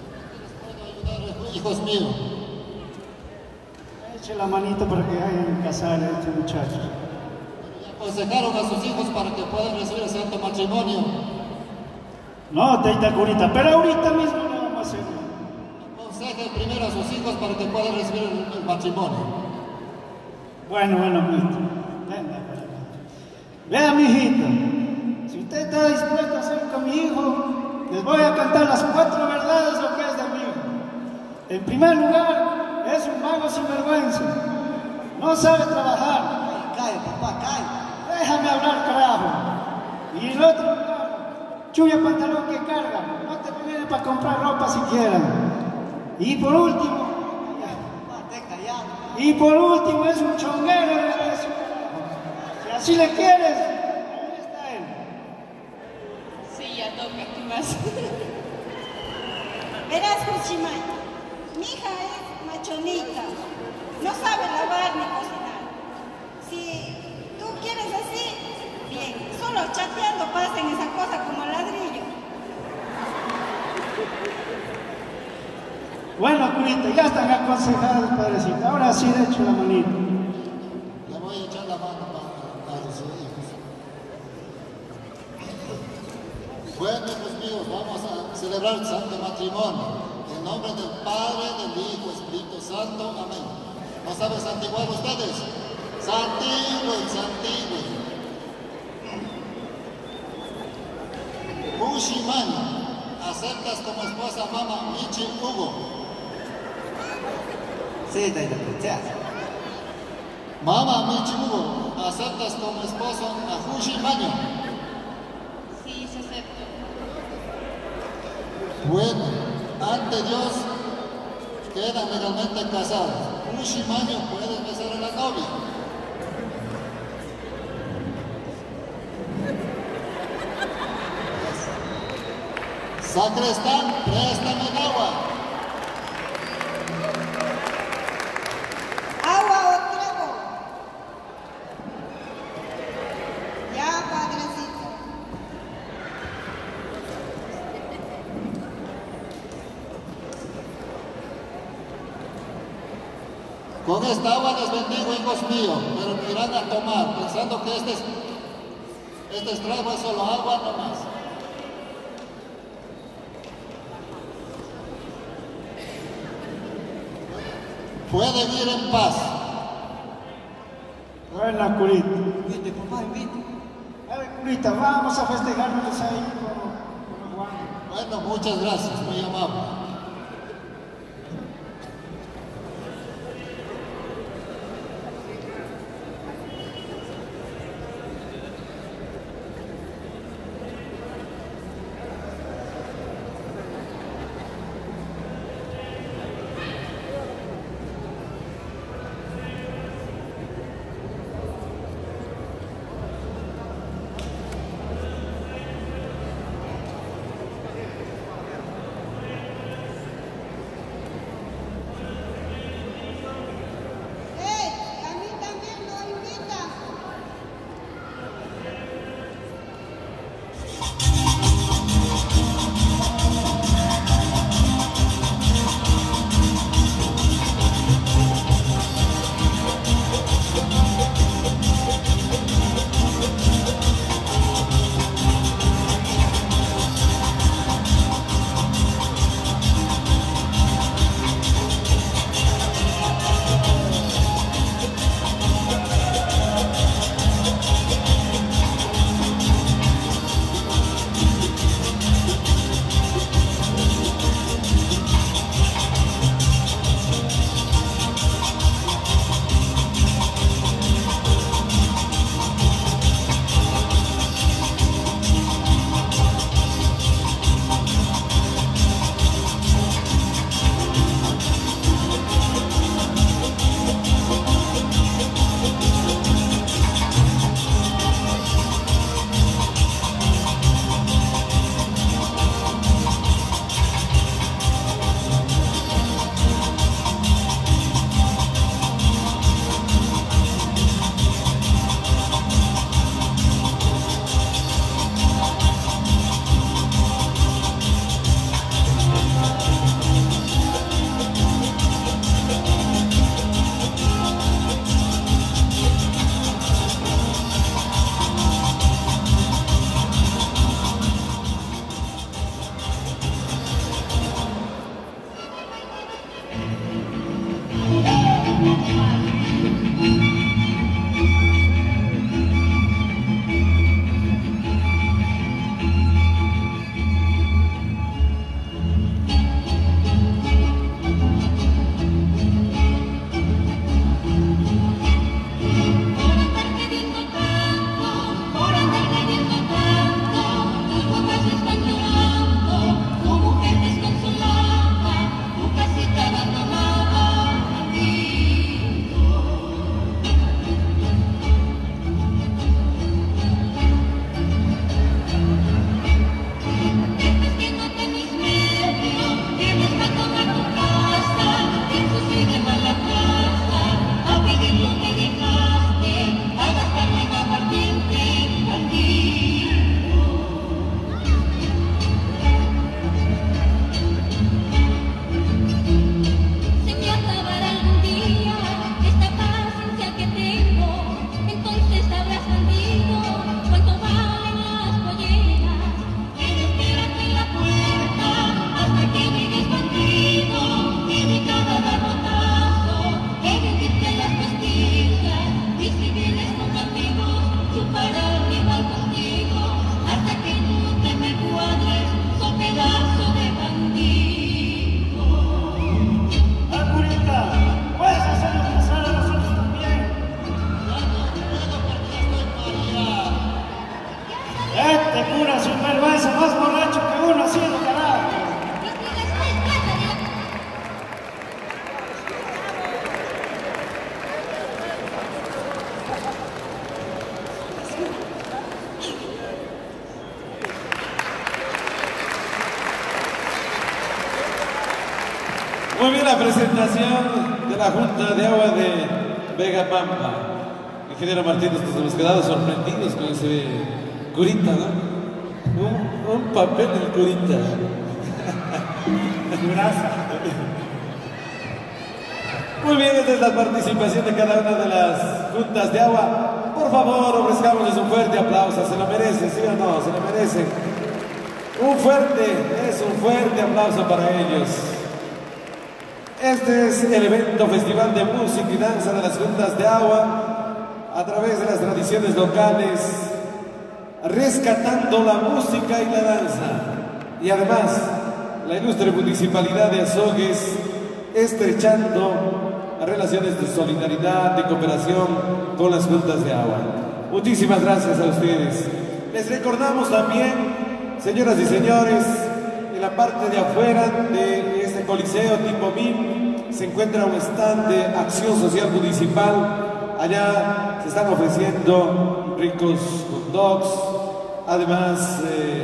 Hijos míos. Eche la manito para que hayan casar a este muchacho. Aconsejaron a sus hijos para que puedan recibir el santo matrimonio. No, Teita Curita, pero ahorita mismo no vamos a hacer. Aconsejen aconseje primero a sus hijos para que puedan recibir el matrimonio. Bueno, mijito. Vea, mijito. Si usted está dispuesto a hacer con mi hijo, les voy a cantar las 4 verdades lo que es de mi hijo. En primer lugar, es un vago sinvergüenza. No sabe trabajar. Cae, papá, cae. Déjame hablar, carajo. Y el otro lugar, chulla pantalón que carga. No te viene para comprar ropa siquiera. Y por último, es un chonguero de la ciudad. Si así le quieres, ahí está él. Sí, ya toca, ¿qué más? Verás, Juchimay, mi hija es machonita, no sabe lavar ni cocinar. Si tú quieres así, bien, solo chateando pasen esa cosa como ladrillo. Bueno, curita, ya están aconsejados, padrecita. Ahora sí le echo la manita. Le voy a echar la mano para sus hijos. Bueno, hijos míos, vamos a celebrar el santo matrimonio. En nombre del Padre, del Hijo, Espíritu Santo. Amén. ¿No saben santiguar ustedes? Santigüen, santigüen. Mushimani, aceptas como esposa a Mama Michi Hugo. Sí, ya. Mama Michi Hugo, aceptas como esposo a Fushi Maño. Sí, se acepta. Bueno, ante Dios quedan legalmente casados. Fushi Maño puede besar a la novia. Sacristán, préstame el agua. Agua o trago. Ya, padrecito. Con esta agua les bendigo, hijos míos, pero me irán a tomar, pensando que este estrago es solo agua nomás. Pueden ir en paz. Buena, curita. Invite, papá, invite. A ver, curita, vamos a festejarnos ahí con Juan. Bueno, muchas gracias, muy amable. borracho, más borracho que uno haciendo carajo. Muy bien, la presentación de la Junta de Agua de Vega Pampa. Ingeniero Martínez, nos hemos quedado sorprendidos con ese curita, ¿no? Un papel del curita. Muy bien, esta es la participación de cada una de las juntas de agua. Por favor, ofrezcámosles un fuerte aplauso. Se lo merecen, ¿sí o no? Se lo merecen. Un fuerte aplauso para ellos. Este es el evento Festival de Música y Danza de las Juntas de Agua, a través de las tradiciones locales, rescatando la música y la danza. Y además, la ilustre municipalidad de Azogues, estrechando relaciones de solidaridad, de cooperación con las Juntas de Agua. Muchísimas gracias a ustedes. Les recordamos también, señoras y señores, en la parte de afuera de este coliseo tipo MIM se encuentra un stand de Acción Social Municipal. Allá se están ofreciendo ricos hot dogs, además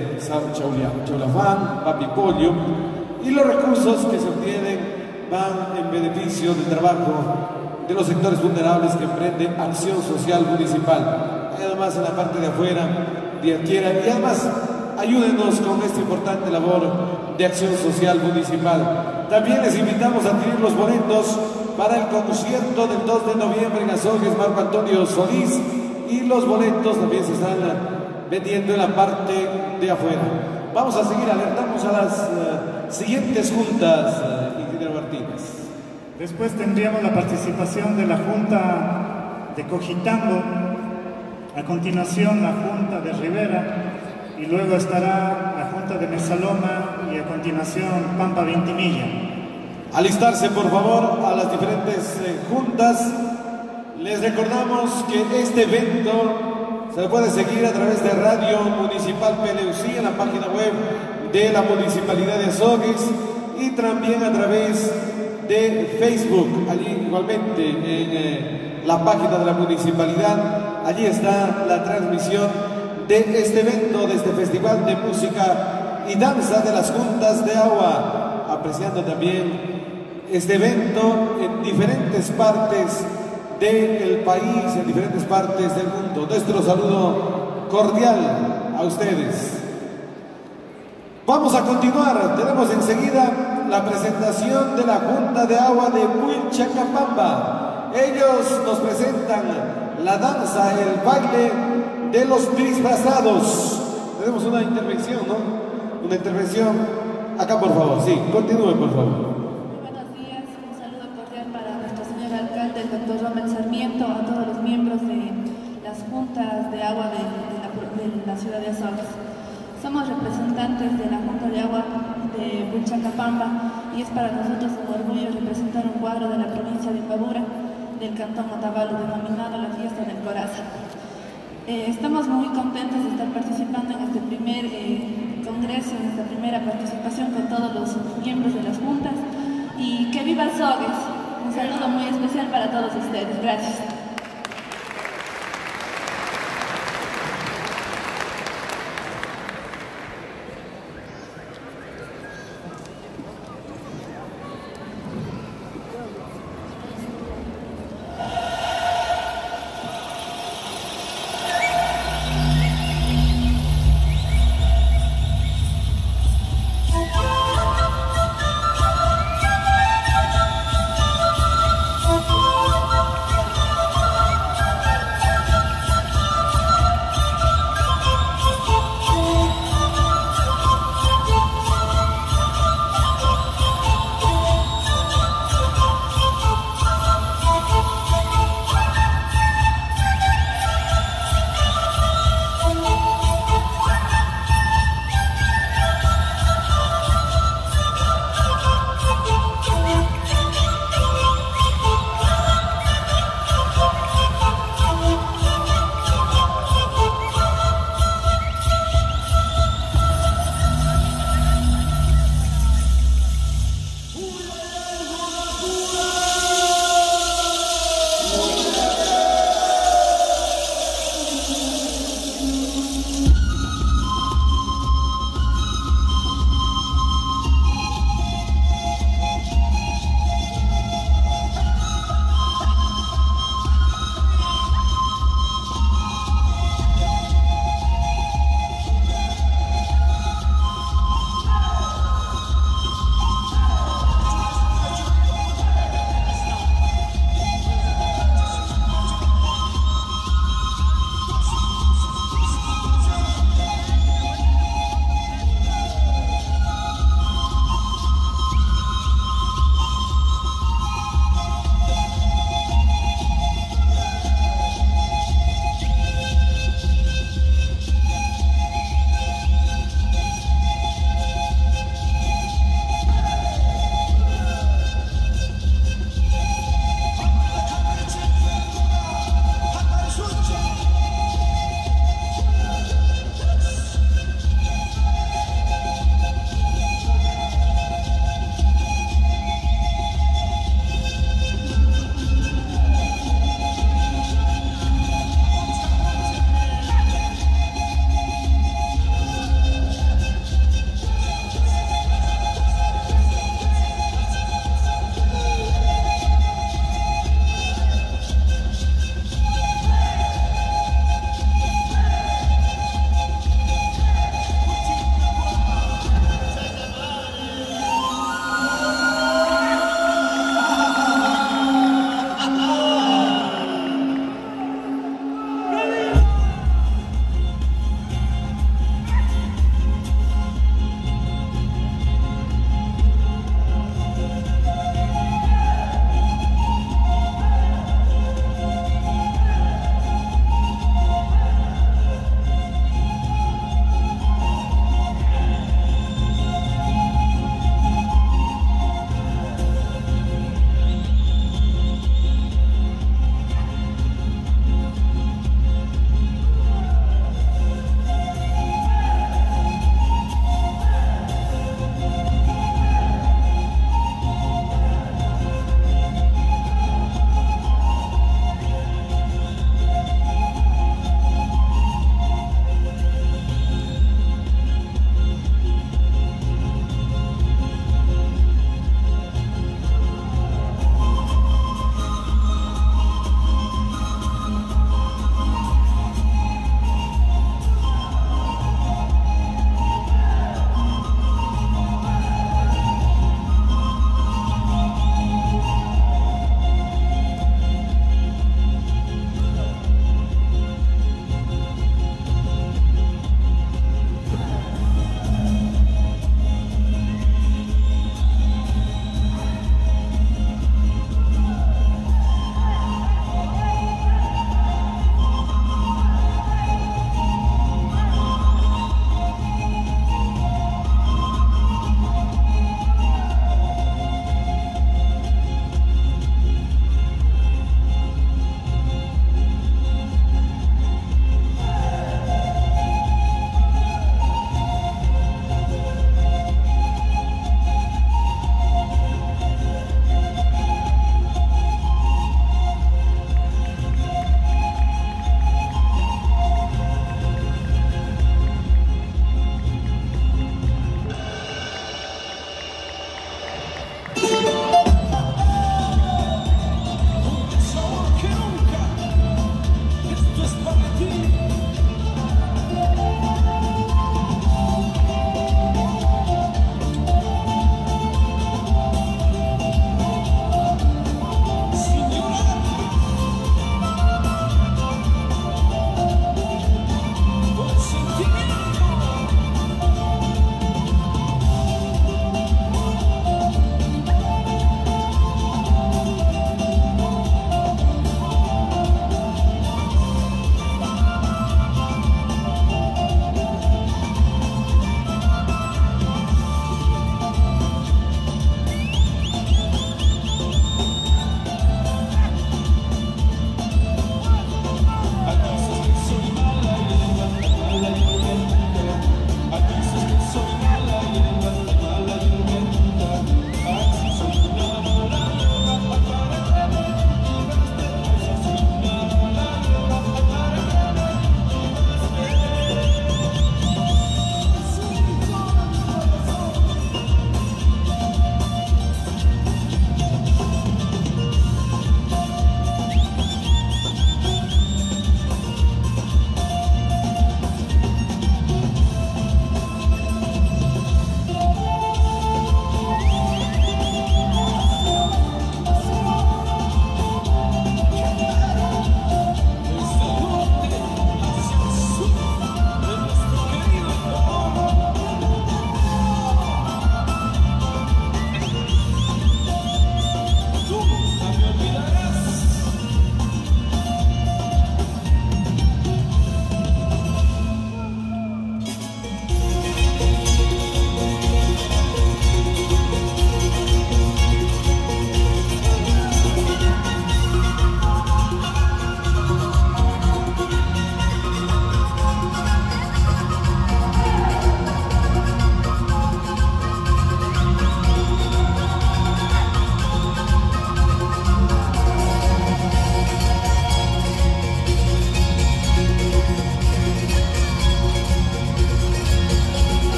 chaulafán, papi pollo, y los recursos que se obtienen van en beneficio del trabajo de los sectores vulnerables que emprende Acción Social Municipal. Además, en la parte de afuera de adquiera, y además ayúdenos con esta importante labor de Acción Social Municipal. También les invitamos a adquirir los boletos para el concierto del 2 de noviembre en Azogues, Marco Antonio Solís, y los boletos también se están vendiendo en la parte de afuera. Vamos a seguir, alertamos a las siguientes juntas, ingeniero Martínez. Después tendríamos la participación de la Junta de Cojitambo, a continuación la Junta de Rivera, y luego estará la Junta de Mesaloma y a continuación Pampa Ventimilla. Alistarse por favor a las diferentes juntas. Les recordamos que este evento se puede seguir a través de Radio Municipal Peleucí en la página web de la Municipalidad de Azogues y también a través de Facebook, allí igualmente en la página de la Municipalidad. Allí está la transmisión de este evento, de este Festival de Música y Danza de las Juntas de Agua, apreciando también este evento en diferentes partes del país, en diferentes partes del mundo. Nuestro saludo cordial a ustedes. Vamos a continuar, tenemos enseguida la presentación de la Junta de Agua de Huilchacapamba. Ellos nos presentan la danza, el baile de los disfrazados. Tenemos una intervención, ¿no? Una intervención. Acá, por favor, sí, continúe, por favor. Buenos días, un saludo cordial para nuestro señor alcalde, el doctor Rommel Sarmiento, a todos los miembros de las juntas de agua de la ciudad de Azogues. Somos representantes de la Junta de Agua de Huilchacapamba y es para nosotros un orgullo representar un cuadro de la provincia de Imbabura, del cantón Otavalo, denominado la Fiesta del Corazón. Estamos muy contentos de estar participando en este primer congreso, en esta primera participación con todos los miembros de las juntas. Y que viva Azogues. Un saludo muy especial para todos ustedes. Gracias.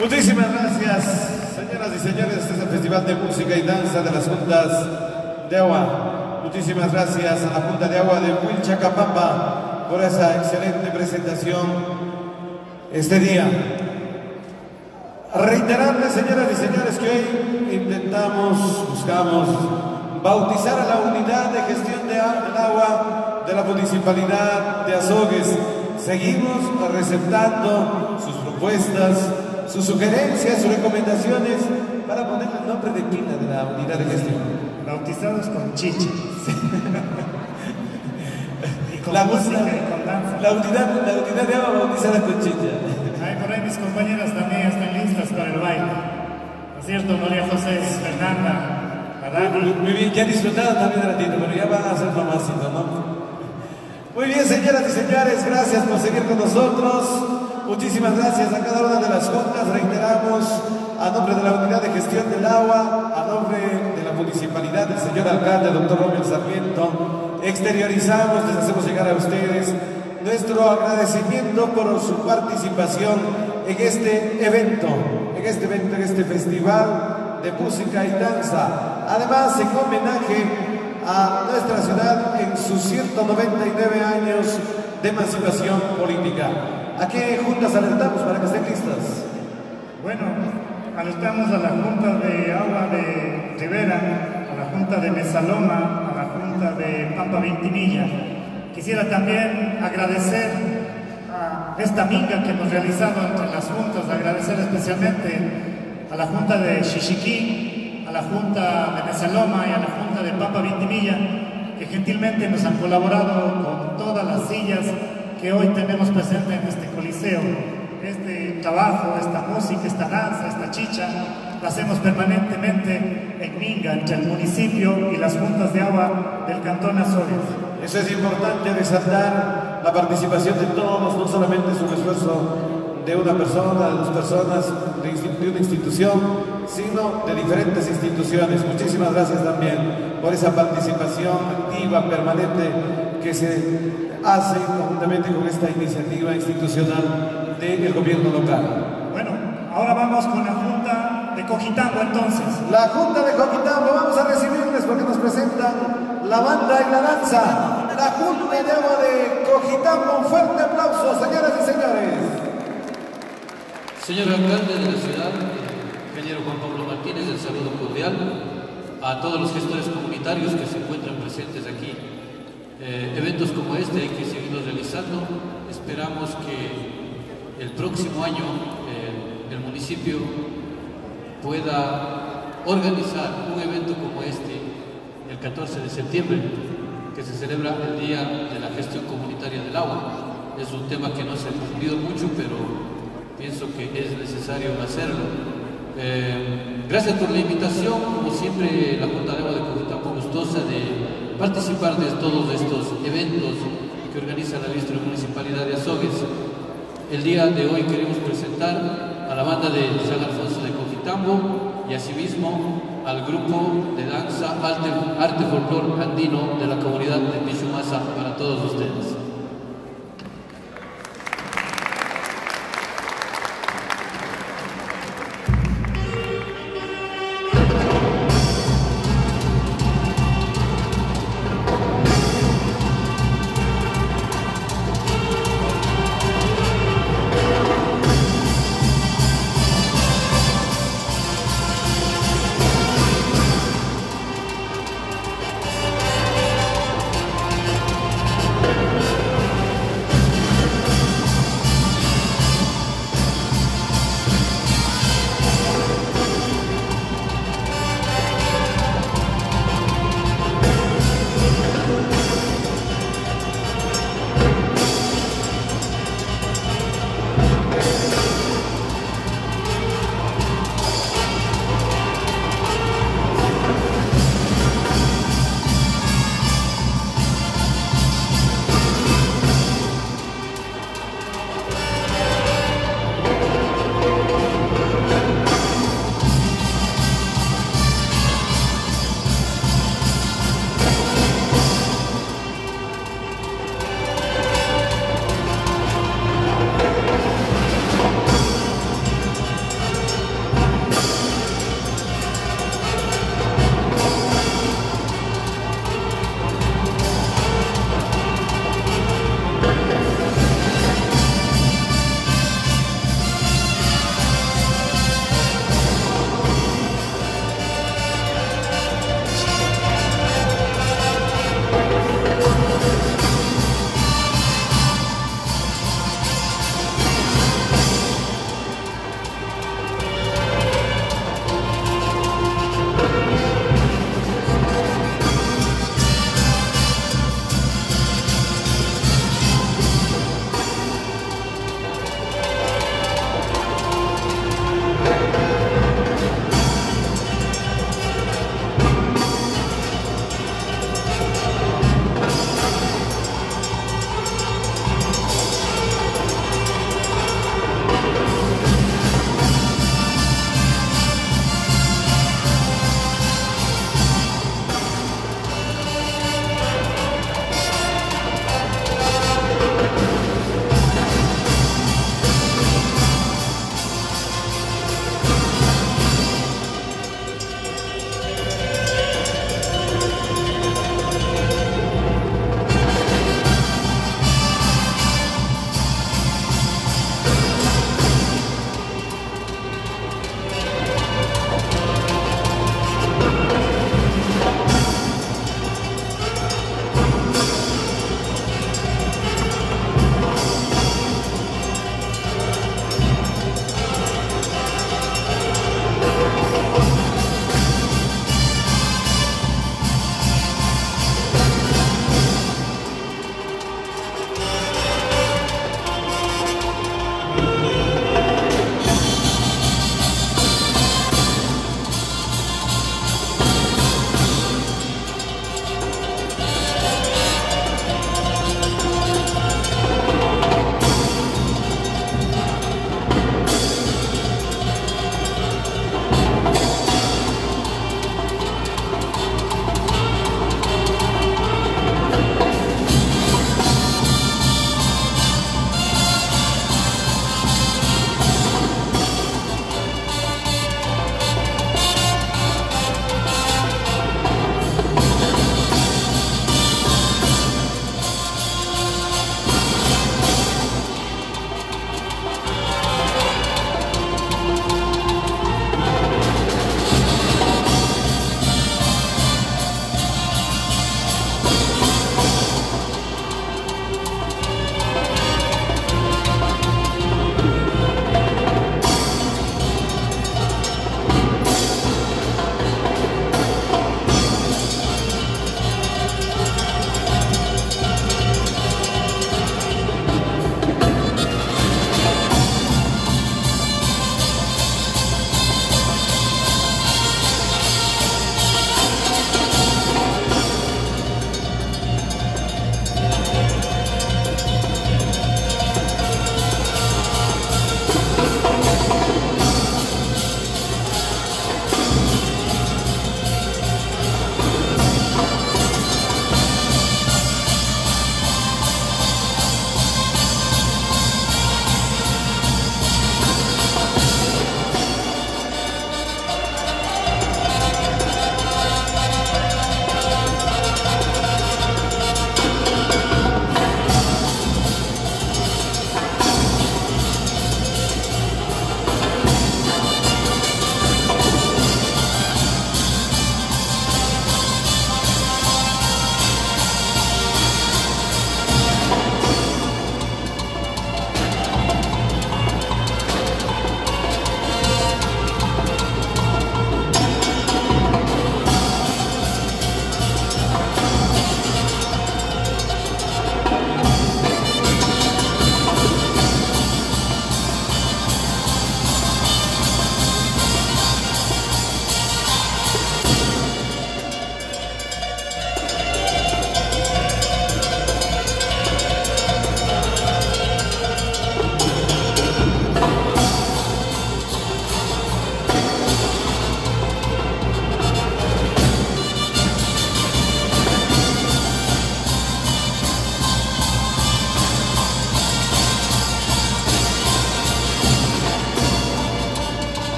Muchísimas gracias, señoras y señores. Este es el Festival de Música y Danza de las Juntas de Agua. Muchísimas gracias a la Junta de Agua de Huilchacapamba por esa excelente presentación este día. Reiterarles, señoras y señores, que hoy buscamos bautizar a la unidad de gestión del agua de la Municipalidad de Azogues. Seguimos receptando sus propuestas, sus sugerencias, sus recomendaciones para ponerle el nombre de pila de la unidad de gestión. Bautizados con chicha. Y con La música y con danza. La unidad de agua bautizada con chicha. Ay, por ahí mis compañeras también están listas para el baile. ¿No es cierto, María José, Fernanda, Adani? Muy bien, ya disfrutaron también un ratito, pero ya van a hacer mamacito, ¿no? Muy bien, señoras y señores, gracias por seguir con nosotros. Muchísimas gracias a cada una de las juntas. Reiteramos, a nombre de la Unidad de Gestión del Agua, a nombre de la Municipalidad, del señor alcalde, doctor Romel Sarmiento, exteriorizamos, les hacemos llegar a ustedes nuestro agradecimiento por su participación en este evento, en este festival de música y danza. Además, en homenaje a nuestra ciudad en sus 199 años de emancipación política. ¿A qué juntas alertamos para que estén listas? Bueno, alertamos a la Junta de Agua de Rivera, a la Junta de Mesaloma, a la Junta de Pampa Ventimilla. Quisiera también agradecer a esta minga que hemos realizado entre las juntas, agradecer especialmente a la Junta de Xixiquí, a la Junta de Mesaloma y a la Junta de Pampa Ventimilla, que gentilmente nos han colaborado con todas las sillas que hoy tenemos presente en este coliseo. Este trabajo, esta música, esta danza, esta chicha, la hacemos permanentemente en minga entre el municipio y las juntas de agua del Cantón Azogues. Eso es importante resaltar, la participación de todos, no solamente es un esfuerzo de una persona, de dos personas, de una institución, sino de diferentes instituciones. Muchísimas gracias también por esa participación activa, permanente, que se hace conjuntamente con esta iniciativa institucional del gobierno local. Bueno, ahora vamos con la Junta de Coquitambo entonces. La Junta de Coquitambo, vamos a recibirles porque nos presentan la banda y la danza. La Junta de Agua de Coquitambo, un fuerte aplauso, señoras y señores. Señor alcalde de la ciudad, ingeniero Juan Pablo Martínez, el saludo cordial a todos los gestores comunitarios que se encuentran presentes aquí. Eventos como este hay que seguirlos realizando. Esperamos que el próximo año el municipio pueda organizar un evento como este el 14 de septiembre, que se celebra el Día de la Gestión Comunitaria del Agua. Es un tema que no se ha difundido mucho, pero pienso que es necesario hacerlo. Gracias por la invitación. Como siempre, la Junta de Agua de Coquitambo gustosa de participar de todos estos eventos que organiza la Ilustre Municipalidad de Azogues. El día de hoy queremos presentar a la banda de San Alfonso de Coquitambo y asimismo al grupo de danza Arte Folclor Andino de la comunidad de Pichumasa para todos ustedes.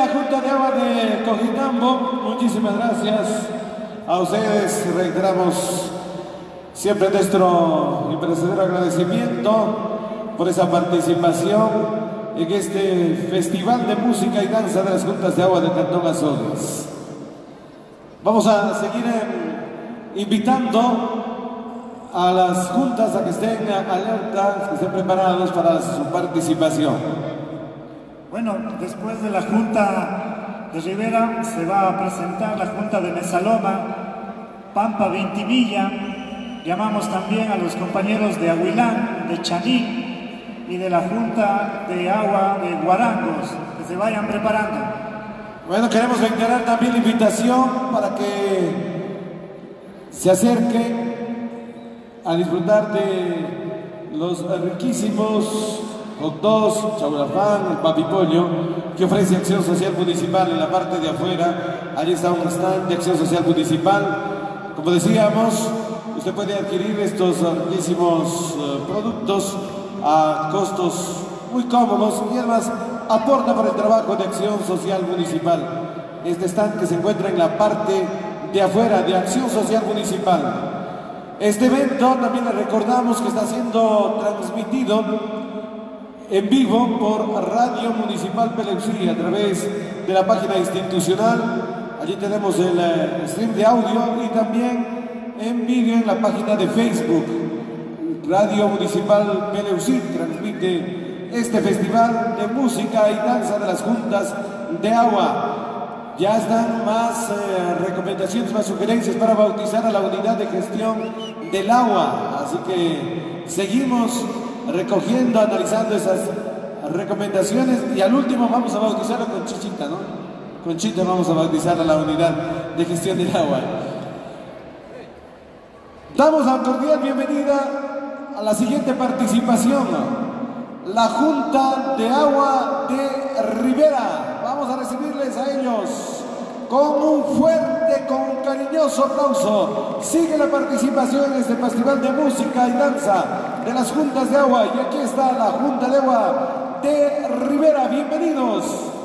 la Junta de Agua de Cojitambo, muchísimas gracias a ustedes. Reiteramos siempre nuestro imperecedero agradecimiento por esa participación en este Festival de Música y Danza de las Juntas de Agua del Cantón Azogues. Vamos a seguir invitando a las juntas a que estén alertas, que estén preparados para su participación. Bueno, después de la Junta de Rivera se va a presentar la Junta de Mesaloma, Pampa Vintimilla. Llamamos también a los compañeros de Aguilán, de Chaní y de la Junta de Agua de Guarangos, que se vayan preparando. Bueno, queremos reiterar también la invitación para que se acerquen a disfrutar de los riquísimos hot dogs, chaulafán, el papipollo que ofrece Acción Social Municipal en la parte de afuera. Allí está un stand de Acción Social Municipal. Como decíamos, usted puede adquirir estos riquísimos productos a costos muy cómodos y además aporta para el trabajo de Acción Social Municipal. Este stand que se encuentra en la parte de afuera de Acción Social Municipal. Este evento también le recordamos que está siendo transmitido en vivo por Radio Municipal Peleusí a través de la página institucional. Allí tenemos el stream de audio y también en vídeo en la página de Facebook. Radio Municipal Peleusí transmite este festival de música y danza de las juntas de agua. Ya están más recomendaciones, más sugerencias para bautizar a la unidad de gestión del agua. Así que seguimos recogiendo, analizando esas recomendaciones y al último vamos a bautizarlo con Chichita, ¿no? Con Chita vamos a bautizar a la unidad de gestión del agua. Damos la cordial bienvenida a la siguiente participación, la Junta de Agua de Rivera. Vamos a recibirles a ellos con un fuerte, con un cariñoso aplauso. Sigue la participación en este Festival de Música y Danza de las Juntas de Agua. Y aquí está la Junta de Agua de Rivera. Bienvenidos.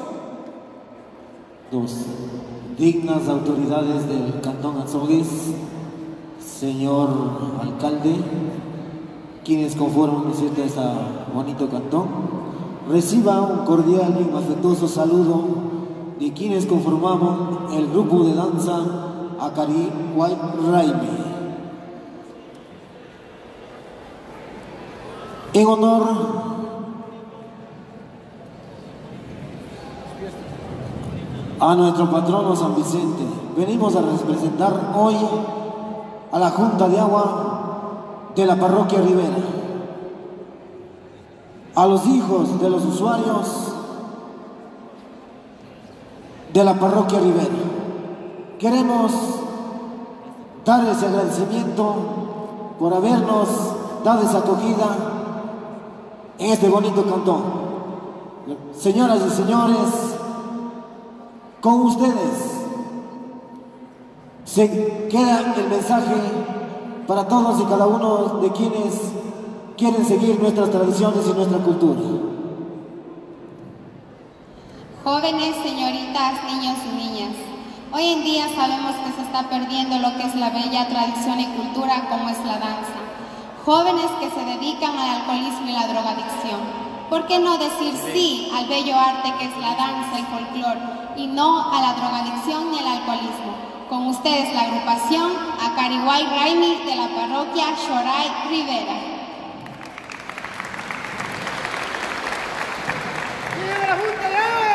Dos dignas autoridades del Cantón Azogues, señor alcalde, quienes conforman este bonito cantón, reciba un cordial y un afectuoso saludo de quienes conformamos el grupo de danza Acari White Raimi. En honor a nuestro patrono San Vicente, venimos a representar hoy a la Junta de Agua de la Parroquia Rivera, a los hijos de los usuarios de la Parroquia Rivera. Queremos darles agradecimiento por habernos dado esa acogida en este bonito cantón. Señoras y señores, con ustedes se queda el mensaje para todos y cada uno de quienes quieren seguir nuestras tradiciones y nuestra cultura. Jóvenes, señoritas, niños y niñas, hoy en día sabemos que se está perdiendo lo que es la bella tradición y cultura como es la danza. Jóvenes que se dedican al alcoholismo y la drogadicción. ¿Por qué no decir sí al bello arte que es la danza y folclor y no a la drogadicción ni al alcoholismo? Con ustedes la agrupación Acari White Raimi de la parroquia Shoray Rivera. ¡Viva la Junta de Agua!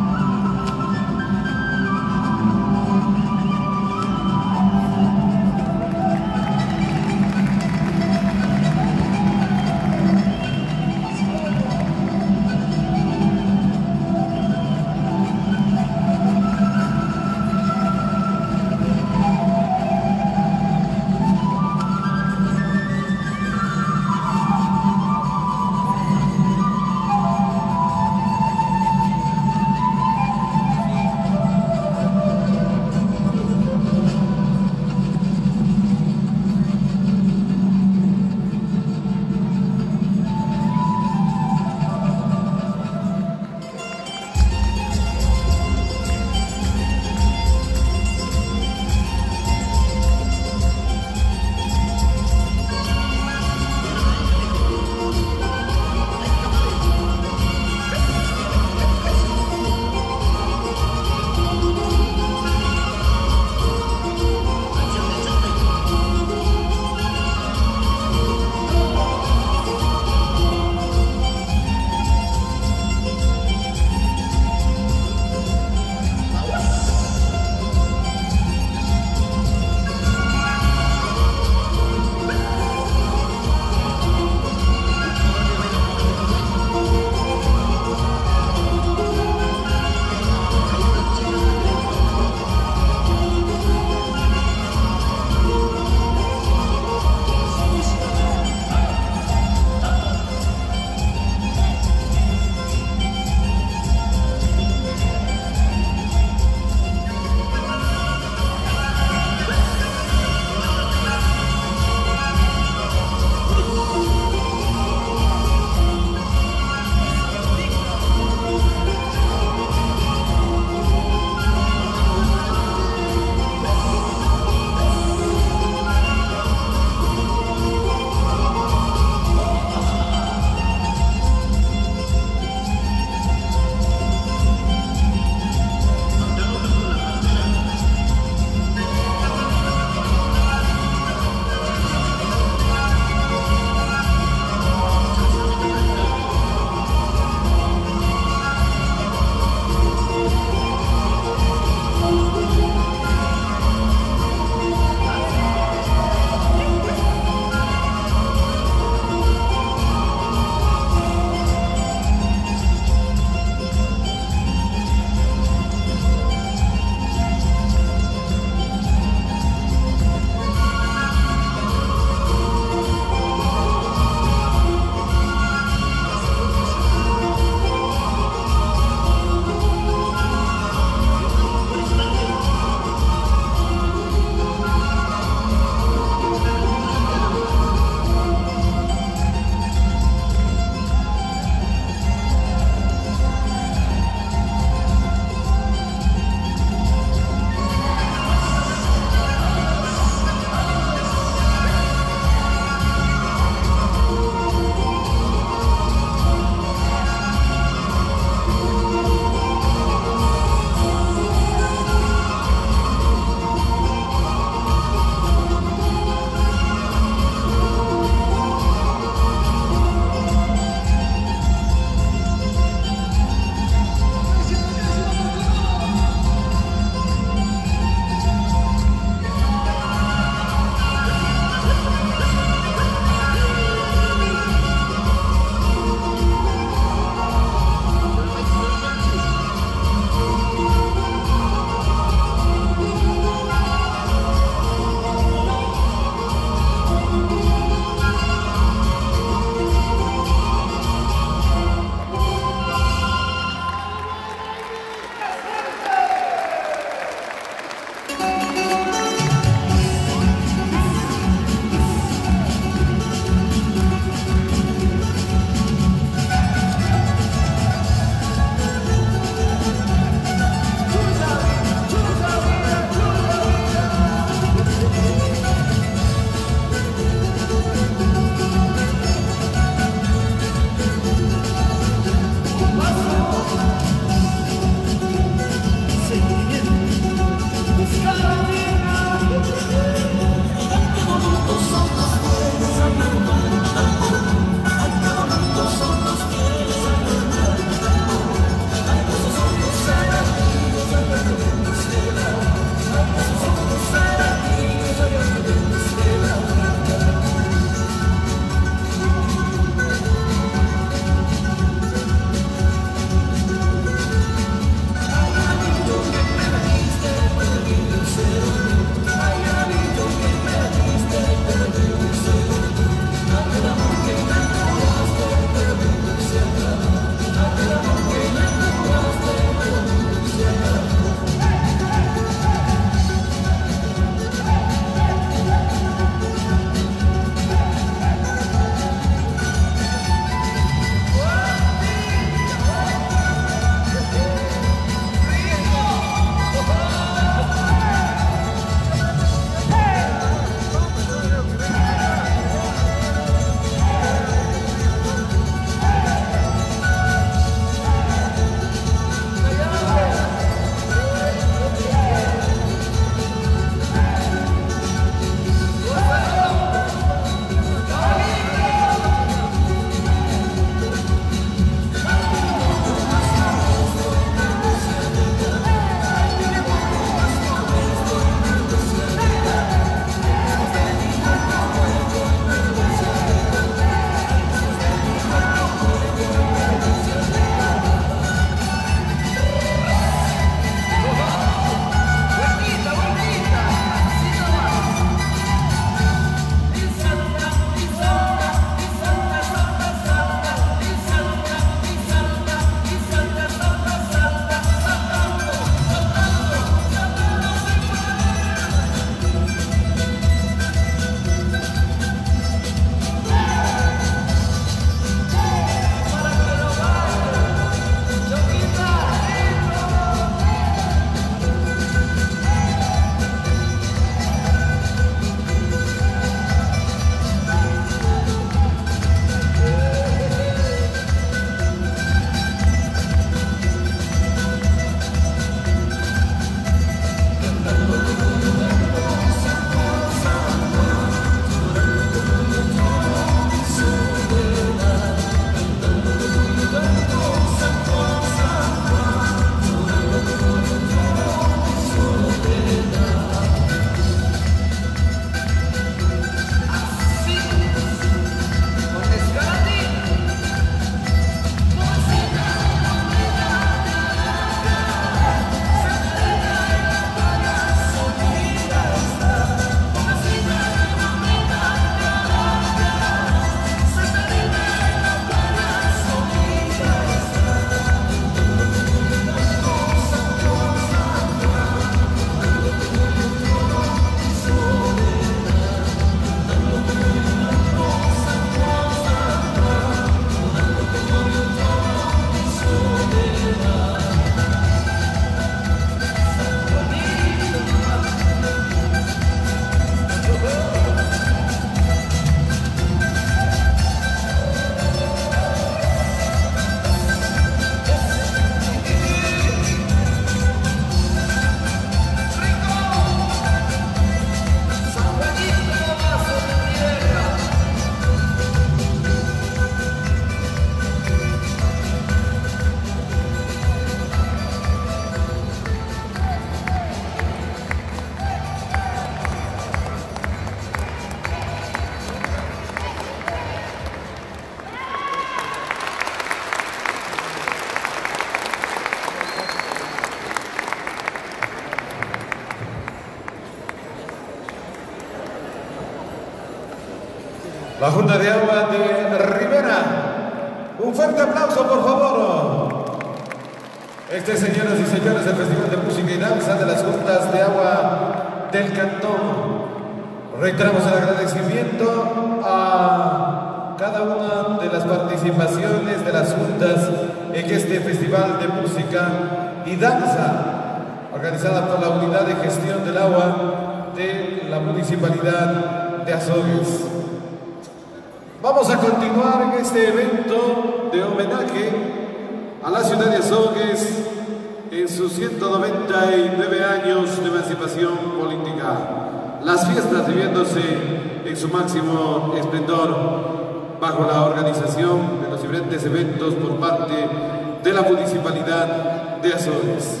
La Junta de Agua de Rivera. Un fuerte aplauso, por favor. Este, señoras y señores, el Festival de Música y Danza de las Juntas de Agua del Cantón. Reiteramos el agradecimiento a cada una de las participaciones de las juntas en este Festival de Música y Danza, organizada por la Unidad de Gestión del Agua de la Municipalidad de Azogues. Vamos a continuar en este evento de homenaje a la ciudad de Azogues en sus 199 años de emancipación política. Las fiestas viviéndose en su máximo esplendor bajo la organización de los diferentes eventos por parte de la Municipalidad de Azogues.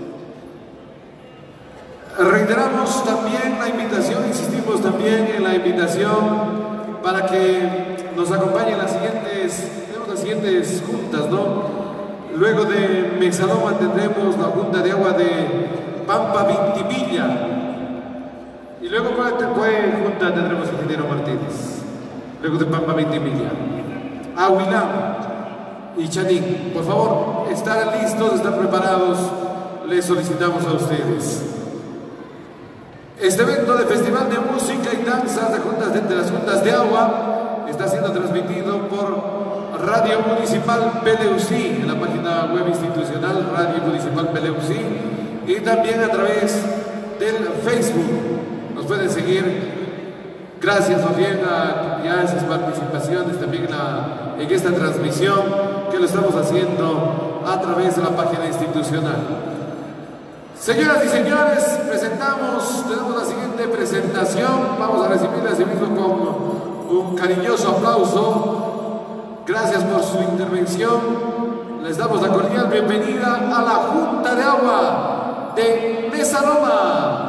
Reiteramos también la invitación, insistimos también en la invitación para que nos acompañen las siguientes juntas, ¿no? Luego de Mexaloma tendremos la Junta de Agua de Pampa Vintimilla. Y luego, ¿cuál junta tendremos, ingeniero Martínez? Luego de Pampa Vintimilla. Ahuilán y Chanín. Por favor, estar listos, estar preparados. Les solicitamos a ustedes. Este evento de Festival de Música y Danza de las Juntas de Agua está siendo transmitido por Radio Municipal Peleucí, en la página web institucional Radio Municipal Peleucí, y también a través del Facebook. Nos pueden seguir. Gracias también a esas participaciones también en esta transmisión que lo estamos haciendo a través de la página institucional. Señoras y señores, tenemos la siguiente presentación. Vamos a recibirla así mismo con un cariñoso aplauso. Gracias por su intervención. Les damos la cordial bienvenida a la Junta de Agua de Mexaloma.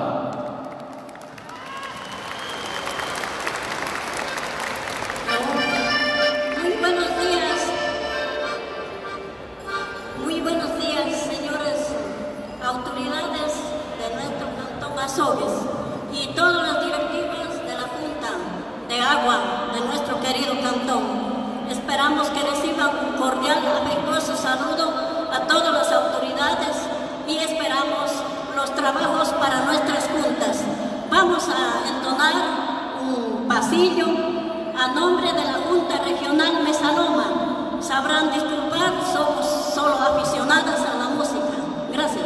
Autoridades de nuestro Cantón Azogues y todas las directivas de la Junta de Agua de nuestro querido cantón. Esperamos que reciban un cordial, afectuoso saludo a todas las autoridades y esperamos los trabajos para nuestras juntas. Vamos a entonar un pasillo a nombre de la Junta Regional Mexaloma. Sabrán disculpar, somos solo aficionadas a la música. Gracias.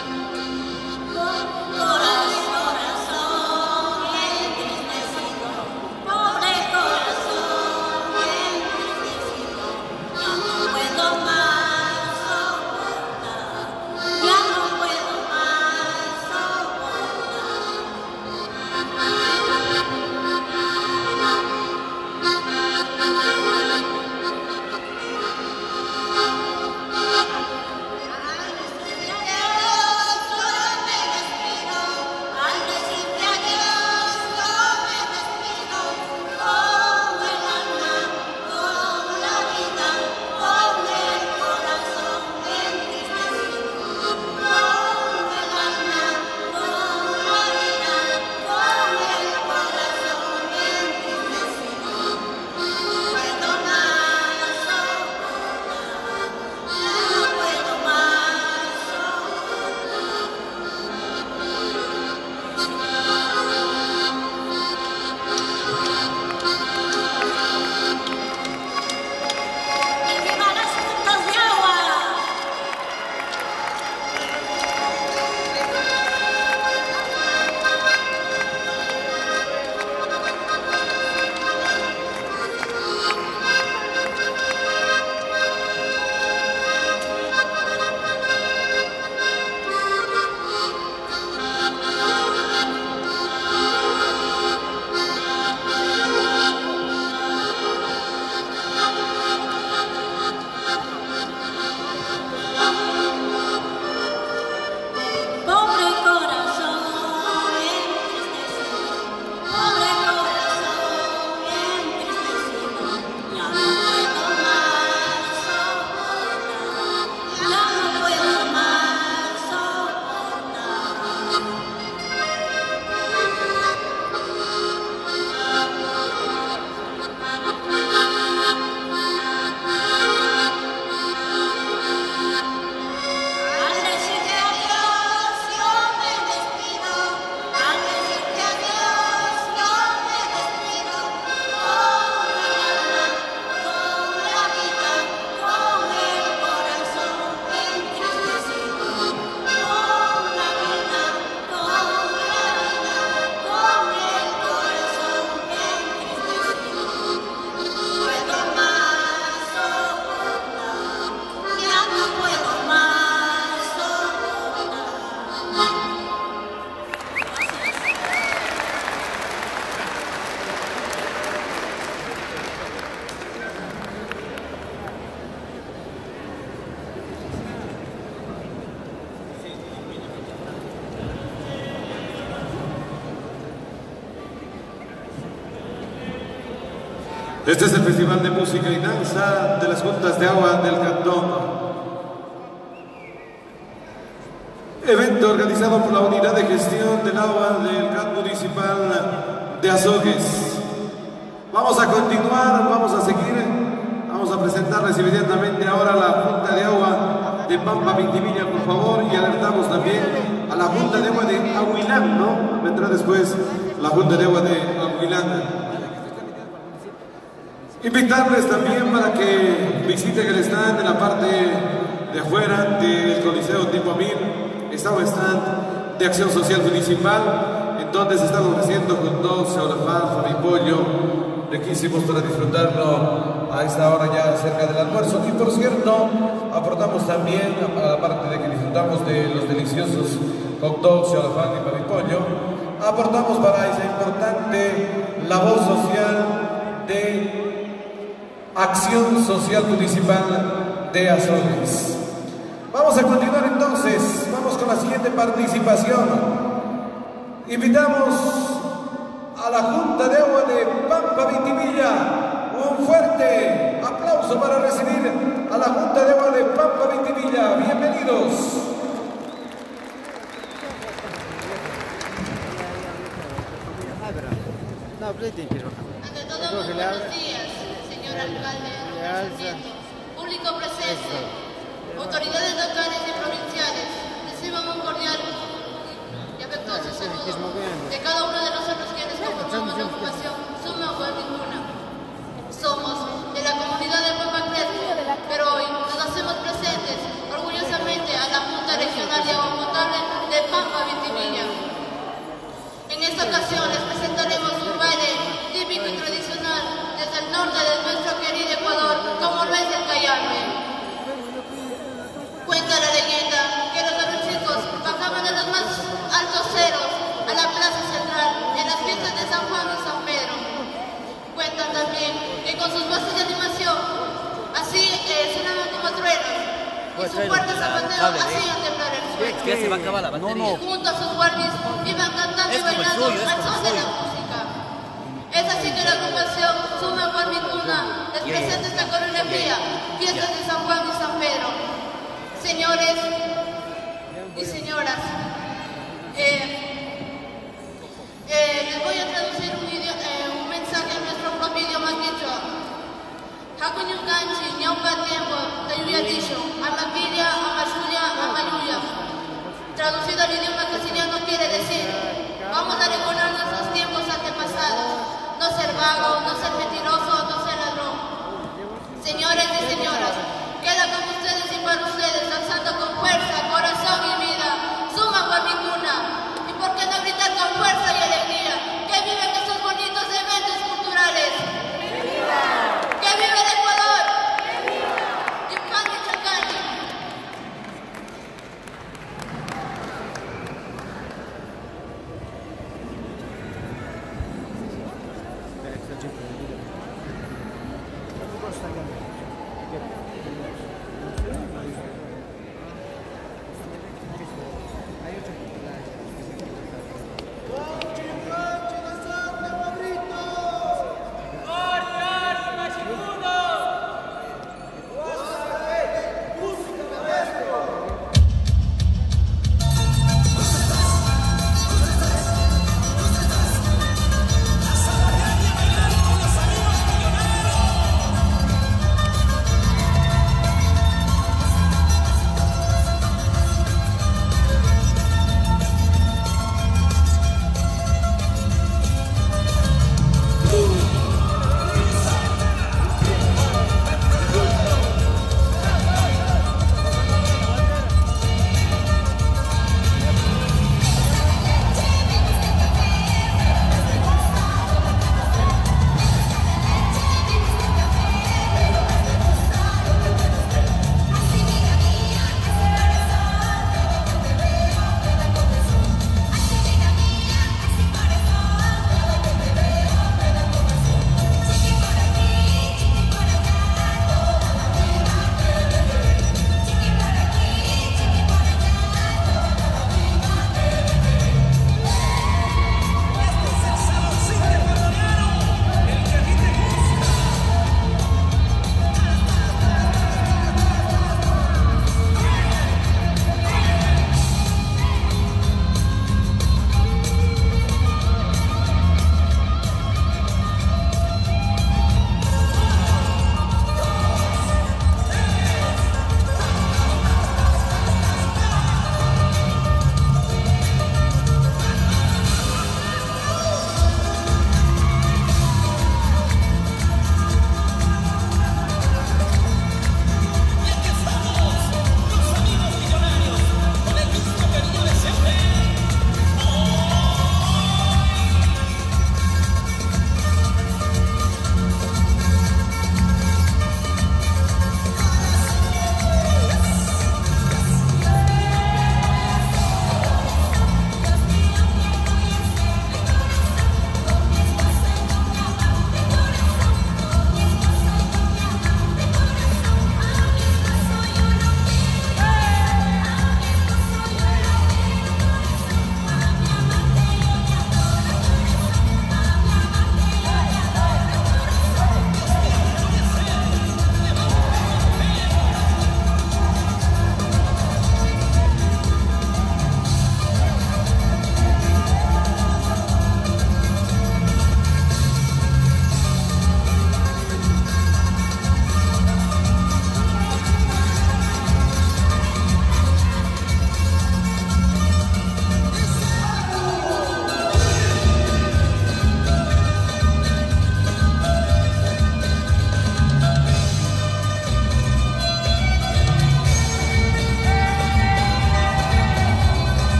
Este es el Festival de Música y Danza de las Juntas de Agua del Cantón. Evento organizado por la Unidad de Gestión del Agua del CAT Municipal de Azogues. Vamos a continuar, vamos a seguir, vamos a presentarles inmediatamente ahora a la Junta de Agua de Pampa Vintimilla, por favor, y alertamos también a la Junta de Agua de Ahuilán, ¿no? Vendrá después la Junta de Agua de Ahuilán. Invitarles también para que visiten el stand en la parte de afuera del Coliseo Tipo 1000. Está un stand de Acción Social Municipal en donde se están ofreciendo hot dogs, alfalfa, pollo, riquísimos para disfrutarlo a esta hora ya cerca del almuerzo. Y por cierto, aportamos también, aparte de que disfrutamos de los deliciosos hot dogs, alfalfa y pollo, aportamos para esa importante labor social de Acción Social Municipal de Azogues. Vamos a continuar entonces, vamos con la siguiente participación. Invitamos a la Junta de Agua de Pampa Vintimilla. Un fuerte aplauso para recibir a la Junta de Agua de Pampa Vintimilla. Bienvenidos. Ante todo, muy buenos días, señor alcalde, público presente, autoridades locales y provinciales. Reciban un cordial y afectuoso saludo de cada uno de nosotros quienes conformamos la ocupación Suma o Ninguna. Somos de la comunidad de Pampa Crespo, pero hoy nos hacemos presentes orgullosamente a la Junta Regional de Agua Potable y sus fuertes zapateros hacían temblar el suelo. Ya se va a acabar la batería. Y junto a sus guardias iban cantando y bailando al son de la música. Es así que la agrupación Suma Guarmicuna les presenta esta coreografía, fiestas de San Juan y San Pedro. Señores y señoras, les voy a traducir un mensaje en nuestro propio idioma quichua. Hakunyukanchi, ñaupa tiempo, tayuya dicho, amapiria, amayuya, amayuya. Traducido al idioma castellano quiere decir, vamos a recordar nuestros tiempos antepasados, no ser vago, no ser mentiroso, no ser ladrón. Señores y señoras, queda con ustedes y para ustedes, danzando con fuerza, corazón y vida, Suma Guarmicuna. Y por qué no gritar con fuerza y alegría, que viven estos bonitos eventos culturales. ¡Que vive el Ecuador! ¡Yucani Chacani!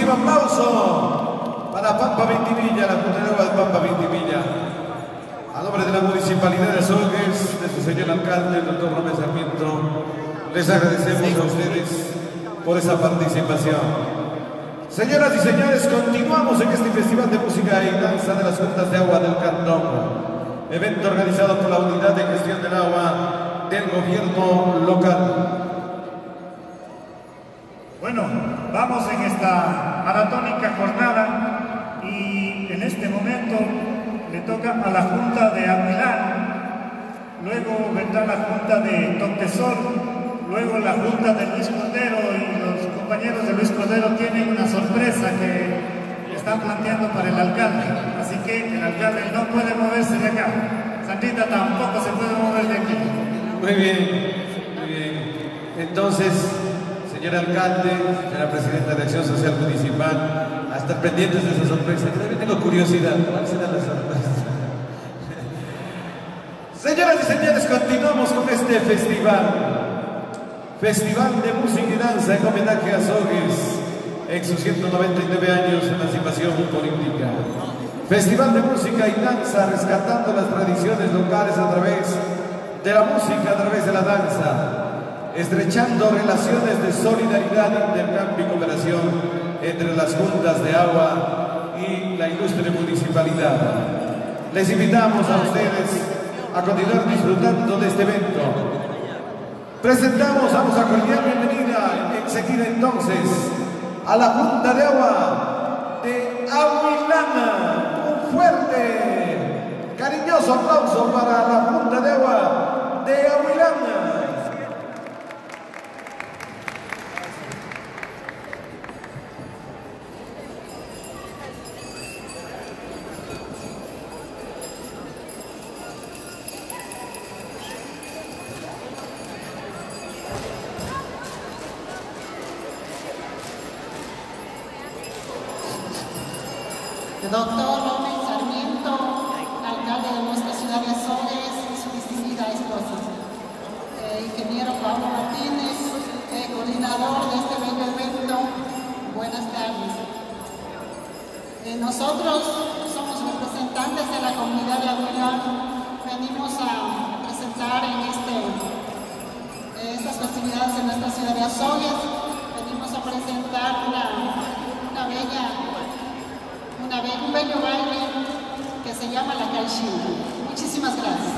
fuertísimo aplauso para Pampa Ventimilla, la Junta de Agua de Pampa Ventimilla. A nombre de la Municipalidad de Azogues, de su señor alcalde, el doctor Román Sarmiento, les agradecemos a ustedes por esa participación. Señoras y señores, continuamos en este Festival de Música y Danza de las Juntas de Agua del Cantón, evento organizado por la Unidad de Gestión del Agua del Gobierno Local. Bueno, vamos en esta maratónica jornada y en este momento le toca a la Junta de Aguilar, luego vendrá la Junta de Tontesol, luego la Junta de Luis Cordero, y los compañeros de Luis Cordero tienen una sorpresa que están planteando para el alcalde, así que el alcalde no puede moverse de acá. Sandrita tampoco se puede mover de aquí. Muy bien, muy bien. Entonces, señor alcalde, señora presidenta de Acción Social Municipal, a estar pendientes de esa sorpresa. Yo también tengo curiosidad, ¿cuál será la sorpresa? Señoras y señores, continuamos con este festival. Festival de Música y Danza en homenaje a Azogues en sus 199 años de emancipación política. Festival de Música y Danza rescatando las tradiciones locales a través de la música, a través de la danza, estrechando relaciones de solidaridad, intercambio y cooperación entre las juntas de agua y la ilustre municipalidad. Les invitamos a ustedes a continuar disfrutando de este evento. Presentamos, damos a cordial bienvenida enseguida entonces a la Junta de Agua de Aguilana. Un fuerte, cariñoso aplauso para la Junta de Agua de Aguilana. Doctor Román Sarmiento, alcalde de nuestra ciudad de Azogues, y su distinguida esposa. Ingeniero Pablo Martínez, coordinador de este bello evento, buenas tardes. Nosotros somos representantes de la comunidad de Aguilar. Venimos a presentar en estas festividades en nuestra ciudad de Azogues. Venimos a presentar un bello baile que se llama la Caixinha. Muchísimas gracias.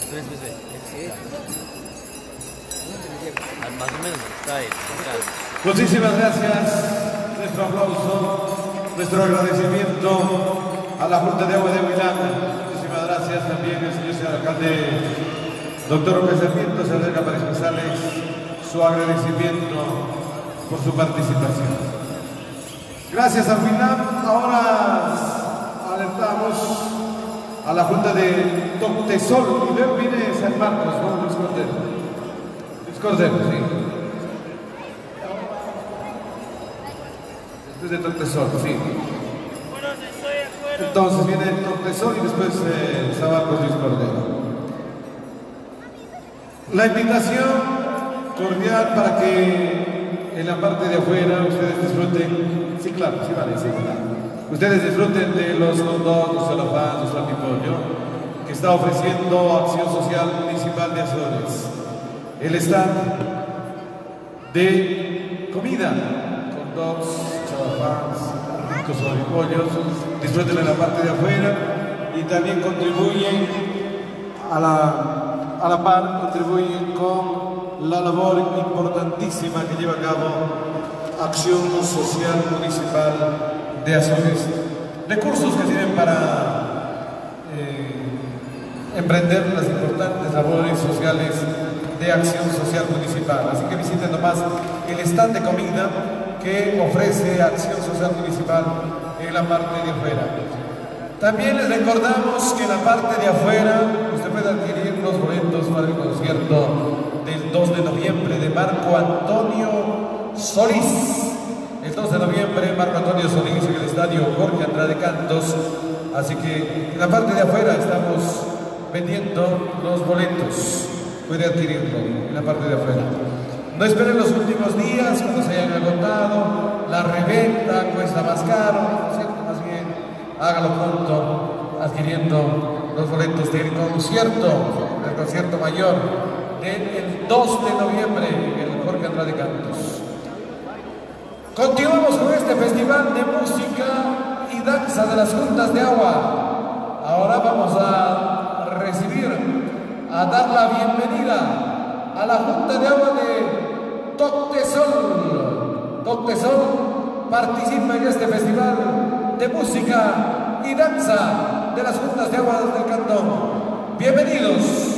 Más o menos está ahí. Muchísimas gracias. Nuestro aplauso, nuestro agradecimiento a la Junta de Agua de Huilán. Muchísimas gracias también al señor alcalde, doctor López Sarmiento, se acerca para expresarles su agradecimiento por su participación. Gracias a Huilán. Ahora alertamos a la Junta de Toctesol y luego viene San Marcos, ¿no? Luis Cordero. Luis Cordero, sí. Después de Toctesol, sí. Entonces viene Toctesol y después San Marcos, Luis Cordero. La invitación cordial para que en la parte de afuera ustedes disfruten, sí claro, sí vale, sí claro. Ustedes disfruten de los hot dogs, los celofán, los salpipollo, que está ofreciendo Acción Social Municipal de Azores. El stand de comida, hot dogs, celofans, ricos salpipollos, disfruten en la parte de afuera y también contribuyen a la par, contribuyen con la labor importantísima que lleva a cabo Acción Social Municipal de Azores. Recursos que sirven para emprender las importantes labores sociales de Acción Social Municipal. Así que visiten nomás el stand de comida que ofrece Acción Social Municipal en la parte de afuera. También les recordamos que en la parte de afuera usted puede adquirir los boletos para el concierto del 2 de noviembre de Marco Antonio Solís. El 2 de noviembre, Marco Antonio Solís en el estadio Jorge Andrade Cantos. Así que en la parte de afuera estamos vendiendo los boletos. Puede adquirirlo en la parte de afuera. No esperen los últimos días cuando se hayan agotado. La reventa cuesta más caro, ¿cierto? Más bien, hágalo pronto adquiriendo los boletos del concierto mayor del 2 de noviembre en el Jorge Andrade Cantos. Continuamos con este festival de música y danza de las Juntas de Agua. Ahora vamos a dar la bienvenida a la Junta de Agua de Toctesol. Toctesol participa en este festival de música y danza de las Juntas de Agua del Cantón. Bienvenidos.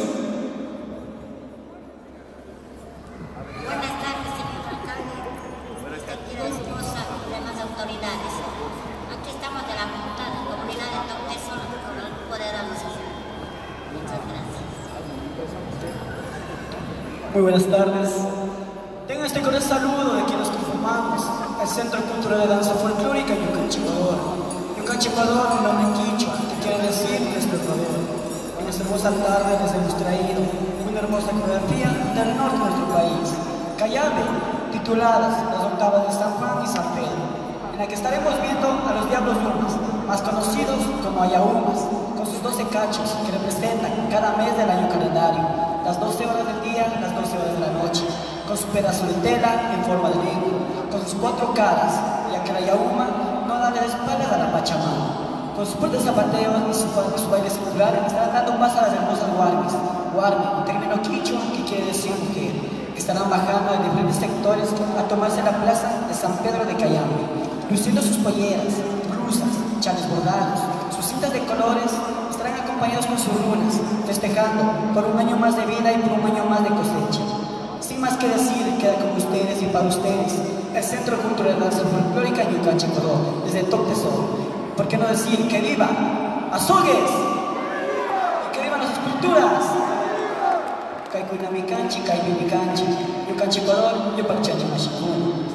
Muy buenas tardes. Tengo este cordial saludo de quienes conformamos el Centro Cultural de Danza Folclórica Yucanchi Ecuador. Yucanchi Ecuador, un nombre quichua, que quiere decir nuestro Ecuador. En esta hermosa tarde les hemos traído una hermosa coreografía del norte de nuestro país, Cayambe, tituladas Las Octavas de San Juan y San Pedro, en la que estaremos viendo a los Diablos Lunas, más conocidos como Ayahumas, con sus 12 cachos que representan cada mes del año calendario. Las 12 horas del día, las 12 horas de la noche, con su pedazo de tela en forma de lengua, con sus 4 caras, ya que la Yahuma no da de espaldas a la Pachamama. Con sus fuertes zapateos y su baile circular estarán dando paso a las hermosas Warmis. Warmi, un término quichua que quiere decir mujer, que estarán bajando de diferentes sectores a tomarse la plaza de San Pedro de Cayambe, luciendo sus polleras, blusas, chales bordados, sus cintas de colores. Estarán acompañados con sus runas, festejando por un año más de vida y por un año más de cosecha. Sin más que decir, queda con ustedes y para ustedes el Centro Cultural de Danza Folclórica Yucanchi Ecuador, desde Toctesol. ¿Por qué no decir que viva Azogues? Y que vivan las esculturas. Kaikunamikanchi, Kaibinikanchi, Yucanchi Ecuador, Yupakchachi Mashikun.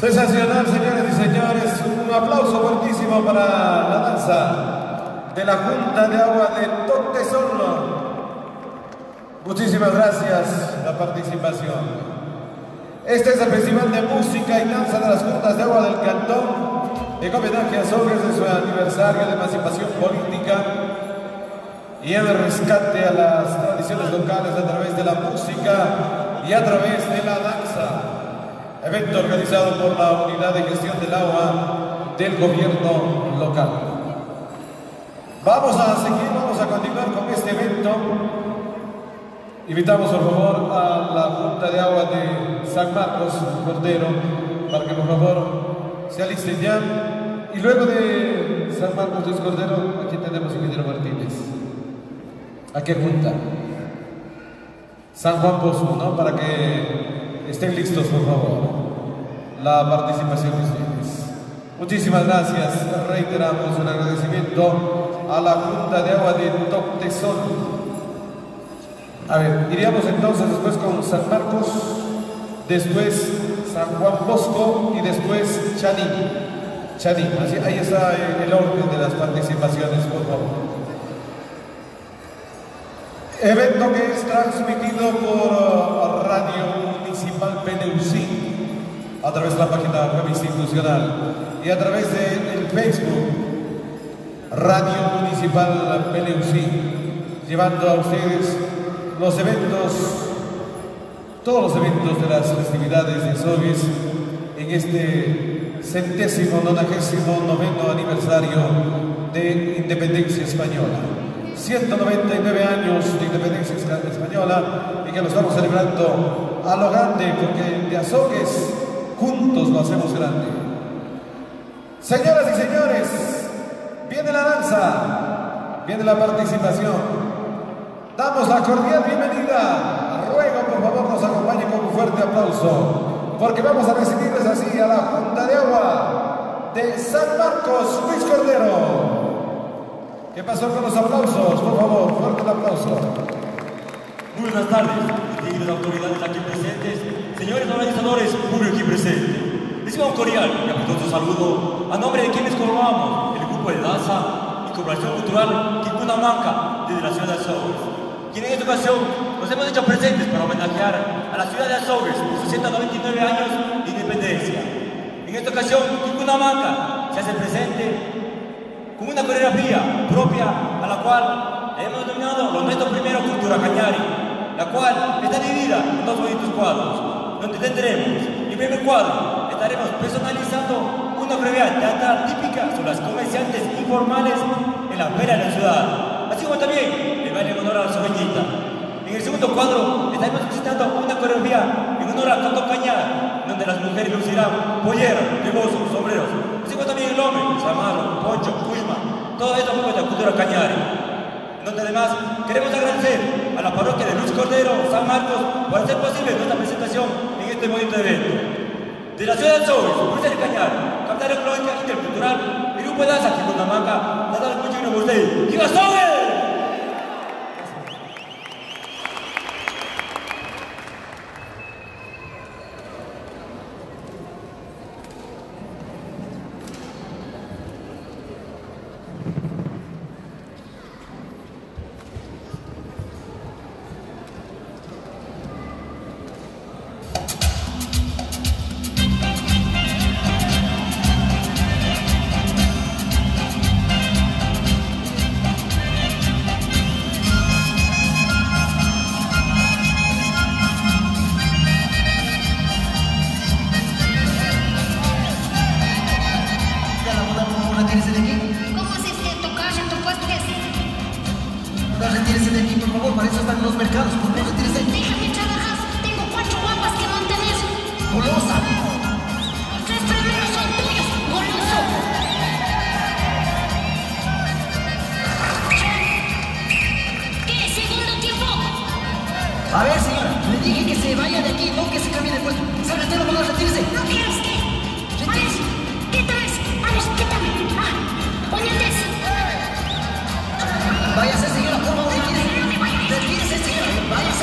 Sensacional, señores y señores. Un aplauso fuertísimo para la danza de la Junta de Agua de Toctezón. Muchísimas gracias por la participación. Este es el Festival de Música y Danza de las Juntas de Agua del Cantón, en homenaje a Azogues de su aniversario de emancipación política y el rescate a las tradiciones locales a través de la música y a través de la danza. Evento organizado por la Unidad de Gestión del Agua del Gobierno Local. Vamos a seguir, vamos a continuar con este evento. Invitamos por favor a la Junta de Agua de San Marcos, Cordero, para que por favor se alisten ya. Y luego de San Marcos Luis Cordero, aquí tenemos a Ingeniero Martínez. ¿A qué junta? San Juan Bosco, ¿no? Para que estén listos, por favor, la participación de ustedes. Muchísimas gracias. Reiteramos un agradecimiento a la Junta de Agua de Toctezón. A ver, iríamos entonces después con San Marcos, después San Juan Bosco y después Chanín. Chanín, así, ahí está el orden de las participaciones, por favor. Evento que es transmitido por Radio Municipal Peneucí, a través de la página web institucional y a través del Facebook Radio Municipal Peneucí, llevando a ustedes los eventos, todos los eventos de las festividades de Azogues en este 199º aniversario de Independencia Española. 199 años de Independencia Española y que lo estamos celebrando a lo grande, porque de Azogues juntos lo hacemos grande. Señoras y señores, viene la danza, viene la participación. Damos la cordial bienvenida. Ruego por favor nos acompañe con un fuerte aplauso, porque vamos a recibirles así a la Junta de Agua de San Marcos Luis Cordero. ¿Qué pasó con los aplausos? Por favor, fuerte el aplauso. Muy buenas tardes, distinguidas autoridades aquí presentes, señores organizadores, público aquí presente. Reciba un cordial y afectuoso saludo a nombre de quienes conformamos el grupo de danza y cooperación cultural Quicunamanca desde la ciudad de Azogues, quien en esta ocasión nos hemos hecho presentes para homenajear a la ciudad de Azogues por sus 199 años de independencia. En esta ocasión, Quicunamanca se hace presente con una coreografía propia a la cual hemos denominado lo nuestro primero Cultura Cañari, la cual está dividida en dos bonitos cuadros, donde tendremos, en el primer cuadro, estaremos personalizando una coreografía teatral típica sobre las comerciantes informales en la feria de la ciudad, así como también el baile en honor a la sobeñita. En el segundo cuadro estaremos presentando una coreografía en honor a Toto Cañar, donde las mujeres lucirán polleras, negocios, sombreros, así como también el hombre, zamarro, poncho, cuisma, todo esto fue de la cultura cañari. Donde además queremos agradecer a la parroquia de Luis Cordero, San Marcos, por hacer posible nuestra presentación en este bonito evento. De la ciudad de Azogues, provincia de Cañar, capital económica e intercultural, el grupo de danza Quicunamanca, la da mucho y no guste. ¡Viva Azogues! A ver, señora, le dije que se vaya de aquí, no que se cambie de puesto. Sálgate, no puedo retírese. No quiero usted. A ver, ¿qué traes? A ver, quítame. Ah, puñetes. Váyase, señora, por favor, retírese. Retírese, señora, váyase.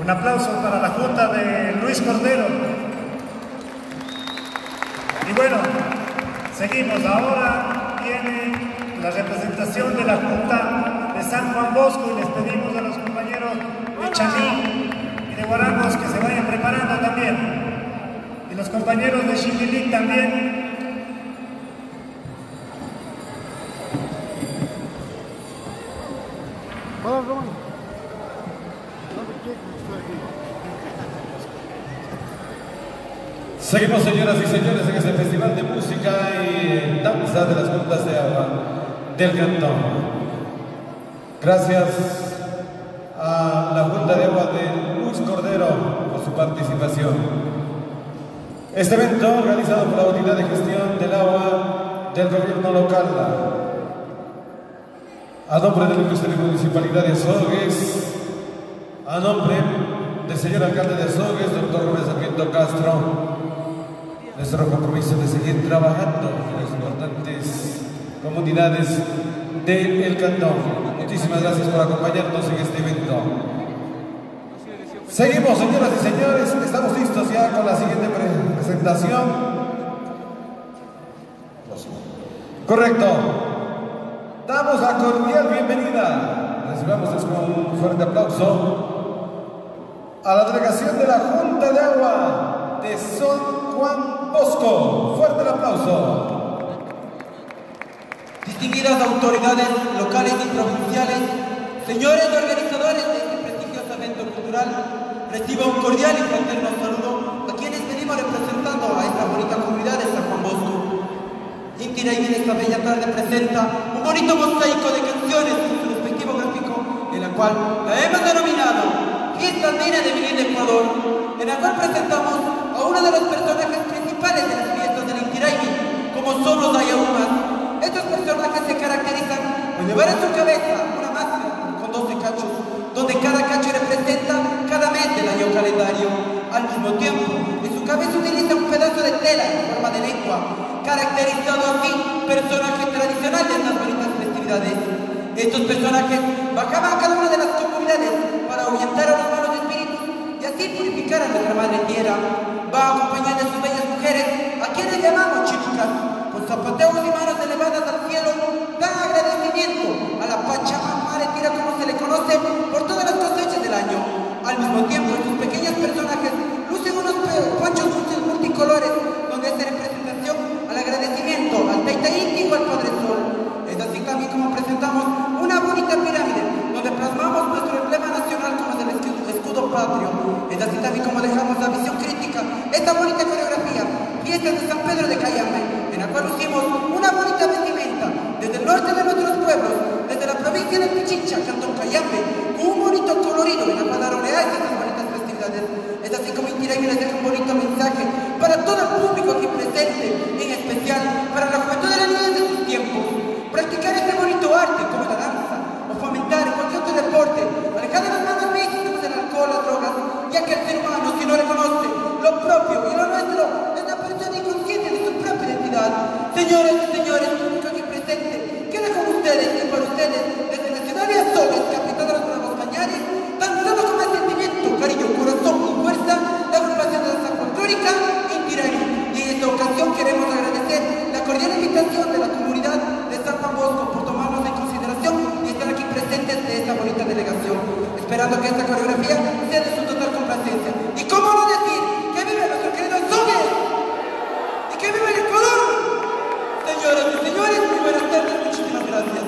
Un aplauso para la Junta de Luis Cordero. Y bueno, seguimos. Ahora viene la representación de la Junta de San Juan Bosco y les pedimos a los compañeros de Chaní y de Guarangos que se vayan preparando también. Y los compañeros de Ximilic también. Seguimos, señoras y señores, en este festival de música y danza de las juntas de agua del cantón. Gracias a la Junta de Agua de Luis Cordero por su participación. Este evento, organizado por la Unidad de Gestión del Agua del Gobierno Local, a nombre de la Ilustre Municipalidad de Azogues, a nombre del señor alcalde de Azogues, doctor Rubén Sarmiento Castro, nuestro compromiso de seguir trabajando en las importantes comunidades del cantón. Muchísimas gracias por acompañarnos en este evento. Seguimos, señoras y señores, estamos listos ya con la siguiente presentación. Correcto. Damos la cordial bienvenida. Recibamos con un fuerte aplauso a la delegación de la Junta de Agua de San Juan Bosco. Fuerte el aplauso. Distinguidas autoridades locales y provinciales, señores organizadores de este prestigioso evento cultural, reciba un cordial y fraterno saludo a quienes venimos representando a esta bonita comunidad de San Juan Bosco. Inti Raymi en esta bella tarde presenta un bonito mosaico de canciones con su respectivo gráfico, en la cual la hemos denominado Fiesta Andina de Vilín de Ecuador, en la cual presentamos a uno de los personajes principales de las fiestas del Inti Raymi, como son los Ayahumas. Estos personajes se caracterizan por llevar en su cabeza una máscara con 12 cachos, donde cada cacho representa cada mes del año calendario. Al mismo tiempo, en su cabeza utiliza un pedazo de tela en forma de lengua, caracterizado así personaje tradicional de estas bonitas festividades. Estos personajes bajaban a cada una de las comunidades para ahuyentar a los malos espíritus y así purificar a nuestra madre tierra. Va acompañando a sus bellas mujeres, a quienes llamamos chilucas, con zapateos y manos elevadas al cielo, dan agradecimiento a la Pachamama Tierra, como se le conoce, por todas las cosechas del año. Al mismo tiempo, estos pequeños personajes lucen unos ponchos multicolores, donde hace representación al agradecimiento al Taita Inti o al Padre Sol. Es así también como presentamos una bonita pirámide, donde plasmamos nuestro emblema nacional como es el escudo patrio. Es así también como dejamos la visión crítica, esta bonita coreografía, Fiestas de San Pedro de Cayambe, en la cual lucimos una bonita vestimenta desde el norte de nuestros pueblos, desde la provincia de Pichincha, Cantón Cayambe, con un bonito colorido en la cual arolear estas bonitas festividades. Es así como Inti Raymi les deja un bonito mensaje para todo el público aquí presente, en especial para la juventud de la niñez de sus tiempos. Practicar este bonito arte como la danza o fomentar cualquier otro deporte, alejar de las manos vicios del alcohol, las drogas, ya que el ser humano, si no reconoce lo propio y lo nuestro, es una persona inconsciente de su propia identidad. Señores y señores, público aquí presente, queda con ustedes y por ustedes, desde la ciudad de Azogues, capital de los Nuevos Cañares, danzando con más sentimiento, cariño, corazón y fuerza, la agrupación de danza folclórica Inti Raymi. Y en esta ocasión queremos agradecer la cordial invitación de la comunidad de San Juan Bosco por tomarnos en consideración y estar aquí presentes de esta bonita delegación, esperando que esta coreografía sea de su total complacencia. Y cómo no decir que vive nuestro querido Azogues y que vive el Ecuador. Señoras y señores, muy buenas tardes, muchísimas gracias.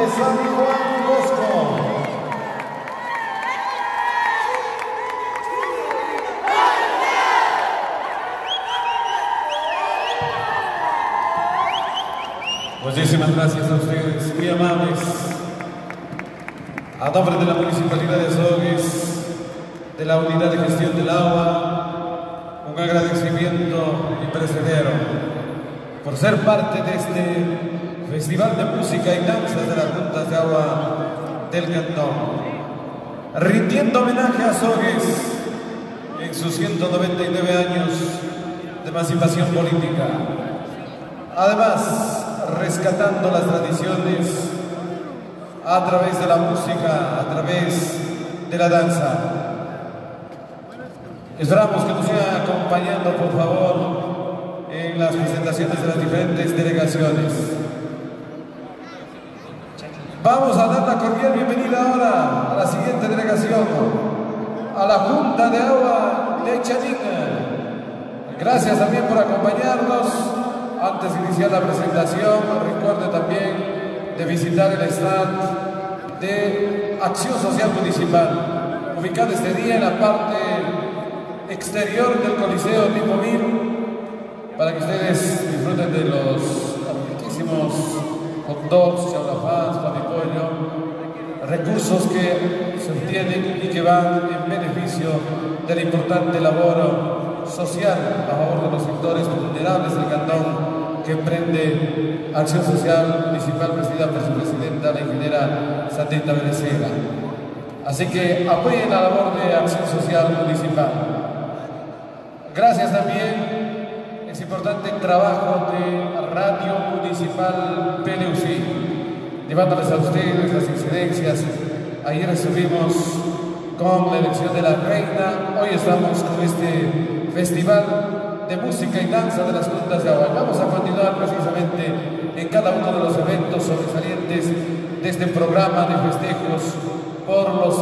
San Juan Bosco. Muchísimas gracias a ustedes, muy amables. A nombre de la Municipalidad de Azogues, de la Unidad de Gestión del Agua, un agradecimiento imperecedero por ser parte de este Festival de Música y Danzas de las Juntas de Agua del Cantón, rindiendo homenaje a Azogues en sus 199 años de emancipación política. Además, rescatando las tradiciones a través de la música, a través de la danza. Esperamos que nos sigan acompañando, por favor, en las presentaciones de las diferentes delegaciones. Vamos a dar la cordial bienvenida ahora a la siguiente delegación, a la Junta de Agua de Chanín. Gracias también por acompañarnos. Antes de iniciar la presentación, recuerde también de visitar el stand de Acción Social Municipal, ubicado este día en la parte exterior del Coliseo Tipo 1000, para que ustedes disfruten de los riquísimos hot dogs, chaulafans, papipollo, recursos que se obtienen y que van en beneficio de la importante labor social a favor de los sectores vulnerables del cantón que emprende Acción Social Municipal, presidida por su presidenta, la ingeniera Sandrita Bereceda. Así que apoyen la labor de Acción Social Municipal. Gracias también, es importante el trabajo de Radio Municipal PLUC, llevándoles a ustedes las incidencias. Ayer estuvimos con la elección de la reina, hoy estamos con este Festival de Música y Danza de las Juntas de Agua. Vamos a continuar precisamente en cada uno de los eventos sobresalientes de este programa de festejos por el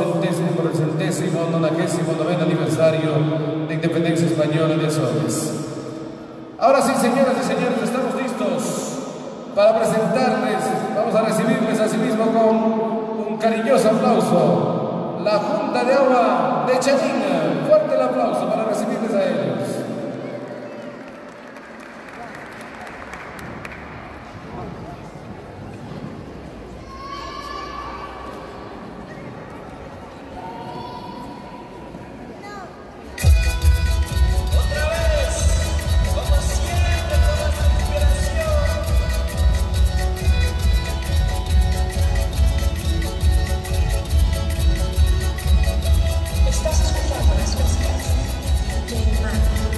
199º aniversario de Independencia Española de Azogues. Ahora sí, señoras y señores, estamos listos para presentarles, vamos a recibirles a sí mismo con un cariñoso aplauso, la Junta de Agua de Chanín. Fuerte el aplauso para recibirles a ellos. Estás escuchando las músicas de Marco.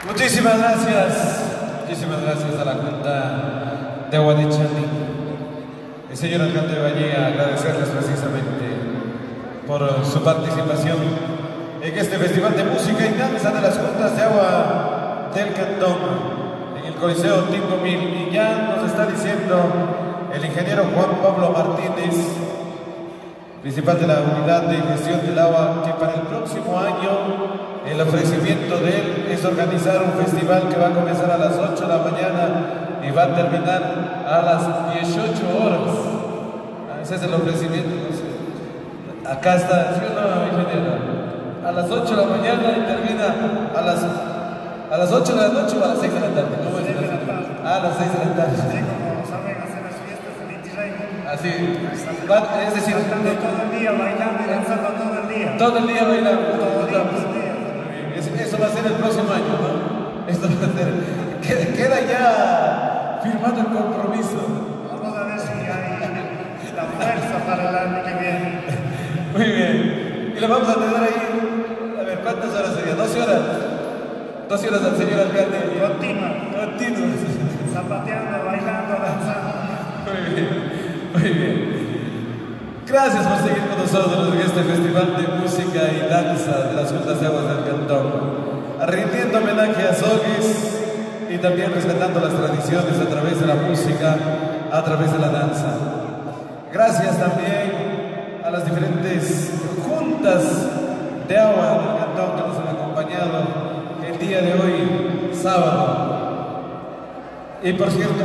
Muchísimas gracias a la Junta de Agua de Chani. El señor alcalde de Valle, agradecerles precisamente por su participación en este Festival de Música y Danza de las Juntas de Agua del Cantón, en el Coliseo Tingo Mil. Y ya nos está diciendo el ingeniero Juan Pablo Martínez, principal de la Unidad de Gestión del Agua, que para el próximo año el ofrecimiento de él es organizar un festival que va a comenzar a las 8 de la mañana y va a terminar a las 18 horas. Ese es el ofrecimiento. Acá está, ¿sí o no, ingeniero? A las 8 de la mañana y termina a las 8 de la noche o a las 6 de la tarde. ¿Cómo es? A las 6 de la tarde. Sí, como saben hacer las fiestas de Inti Rey. Así, es decir, todo el día bailando y danzando todo el día. Todo el día bailando. Todo el día. Eso va a ser el próximo año, ¿no? Esto va a ser. Queda ya firmado el compromiso. Vamos a ver si hay la fuerza para el año que viene. Muy bien. Y le vamos a tener ahí, a ver, ¿cuántas horas sería? 12 horas. 12 horas al señor alcalde. Continua. Zapateando, bailando, danzando. Muy bien. Gracias por seguir con nosotros en este Festival de Música y Danza de las Juntas de Aguas del Cantón, rindiendo homenaje a Sogues y también rescatando las tradiciones a través de la música, a través de la danza. Gracias también a las diferentes juntas de agua del Cantón que nos han acompañado el día de hoy, sábado. Y por cierto,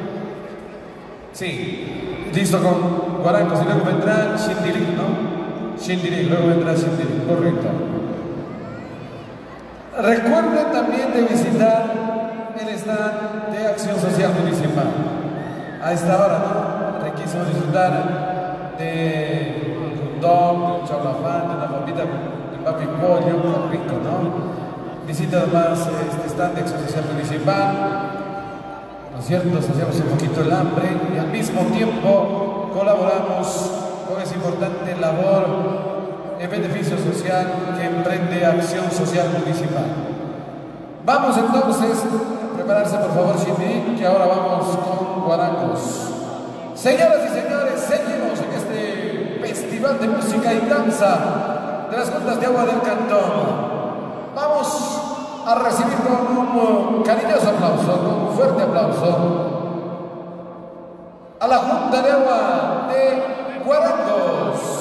sí, listo con Guarangos y luego vendrá Xindiric, ¿no? Xindiric, luego vendrá Xindiric, correcto. Recuerden también de visitar el stand de Acción Social Municipal. A esta hora, ¿no? Requiso disfrutar de un dog, de un chaulafán, de una papita de papi pollo, muy rico, ¿no? Visita además este stand de Acción Social Municipal, ¿no es cierto? Saciamos un poquito el hambre y al mismo tiempo colaboramos con esa importante labor en beneficio social que emprende Acción Social Municipal. Vamos entonces a prepararse, por favor, Shimi, que ahora vamos con Guarangos. Señoras y señores, seguimos en este Festival de Música y Danza de las Juntas de Agua del Cantón. Vamos a recibir con un cariñoso aplauso, con un fuerte aplauso, a la Junta de Agua de Guarangos.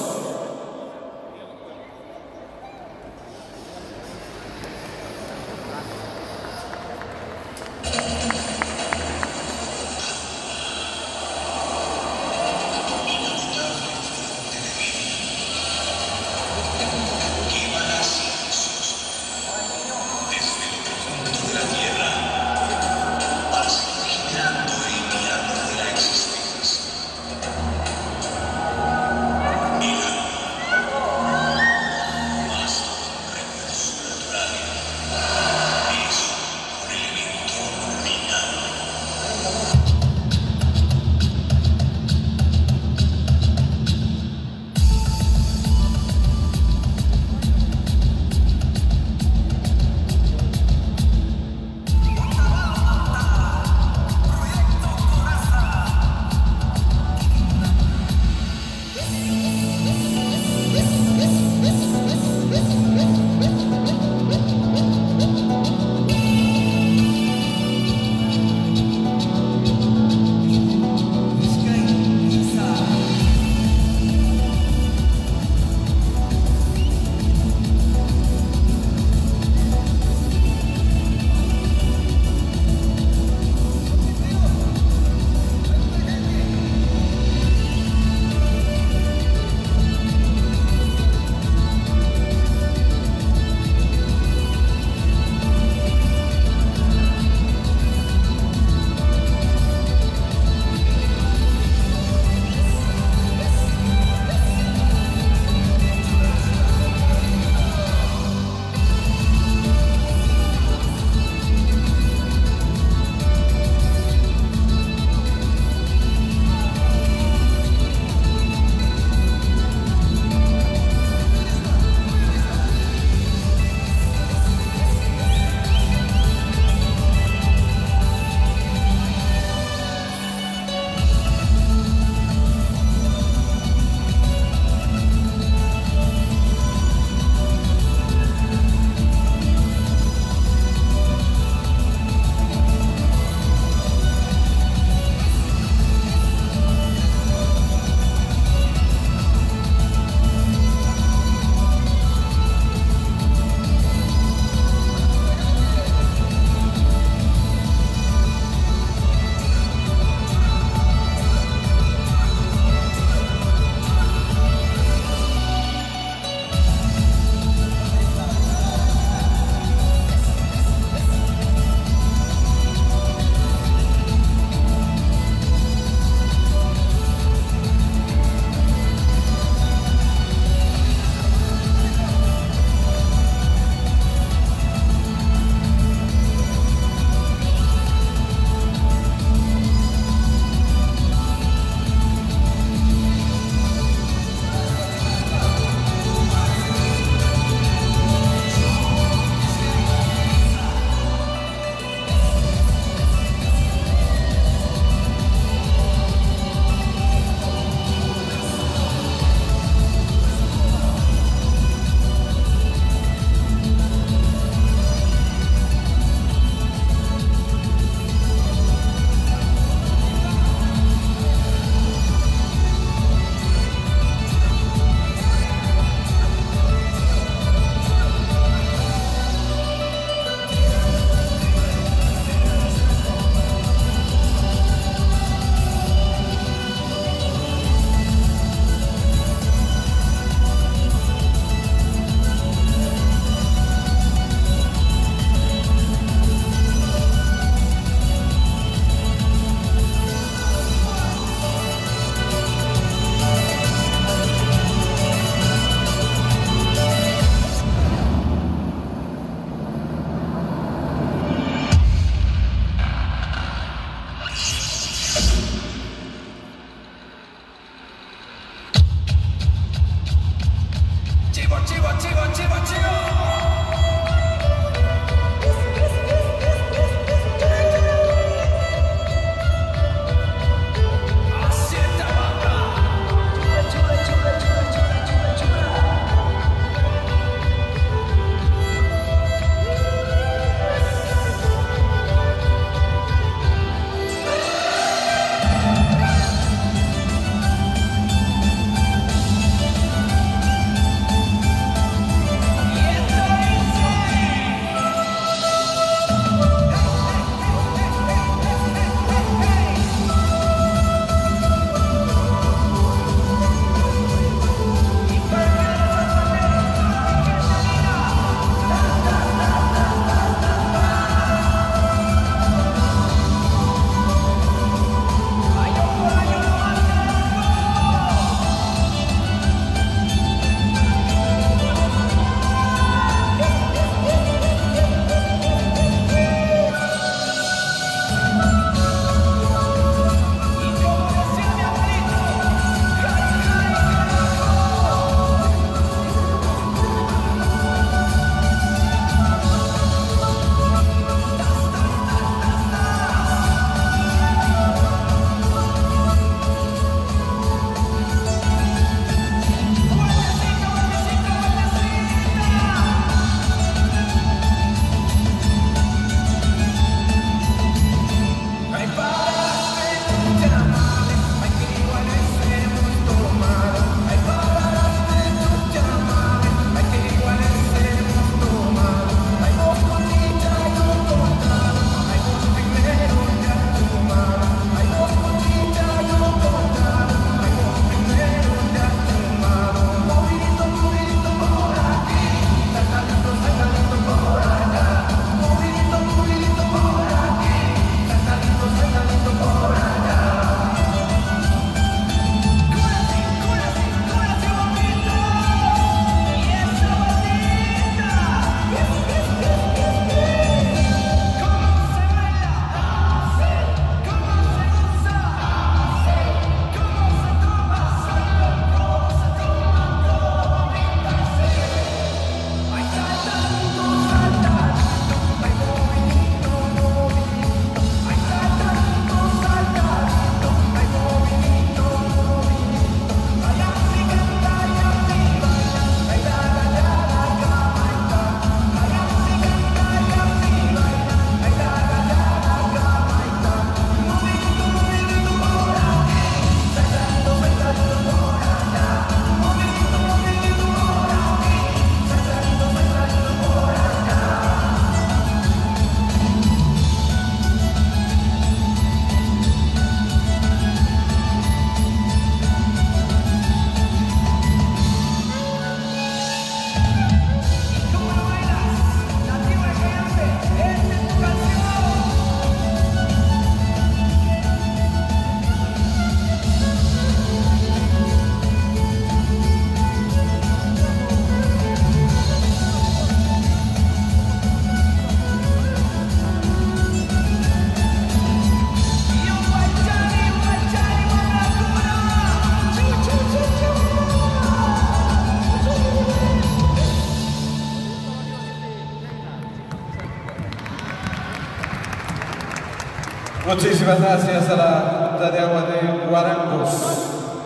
Muchísimas gracias a la Junta de Agua de Guarangos.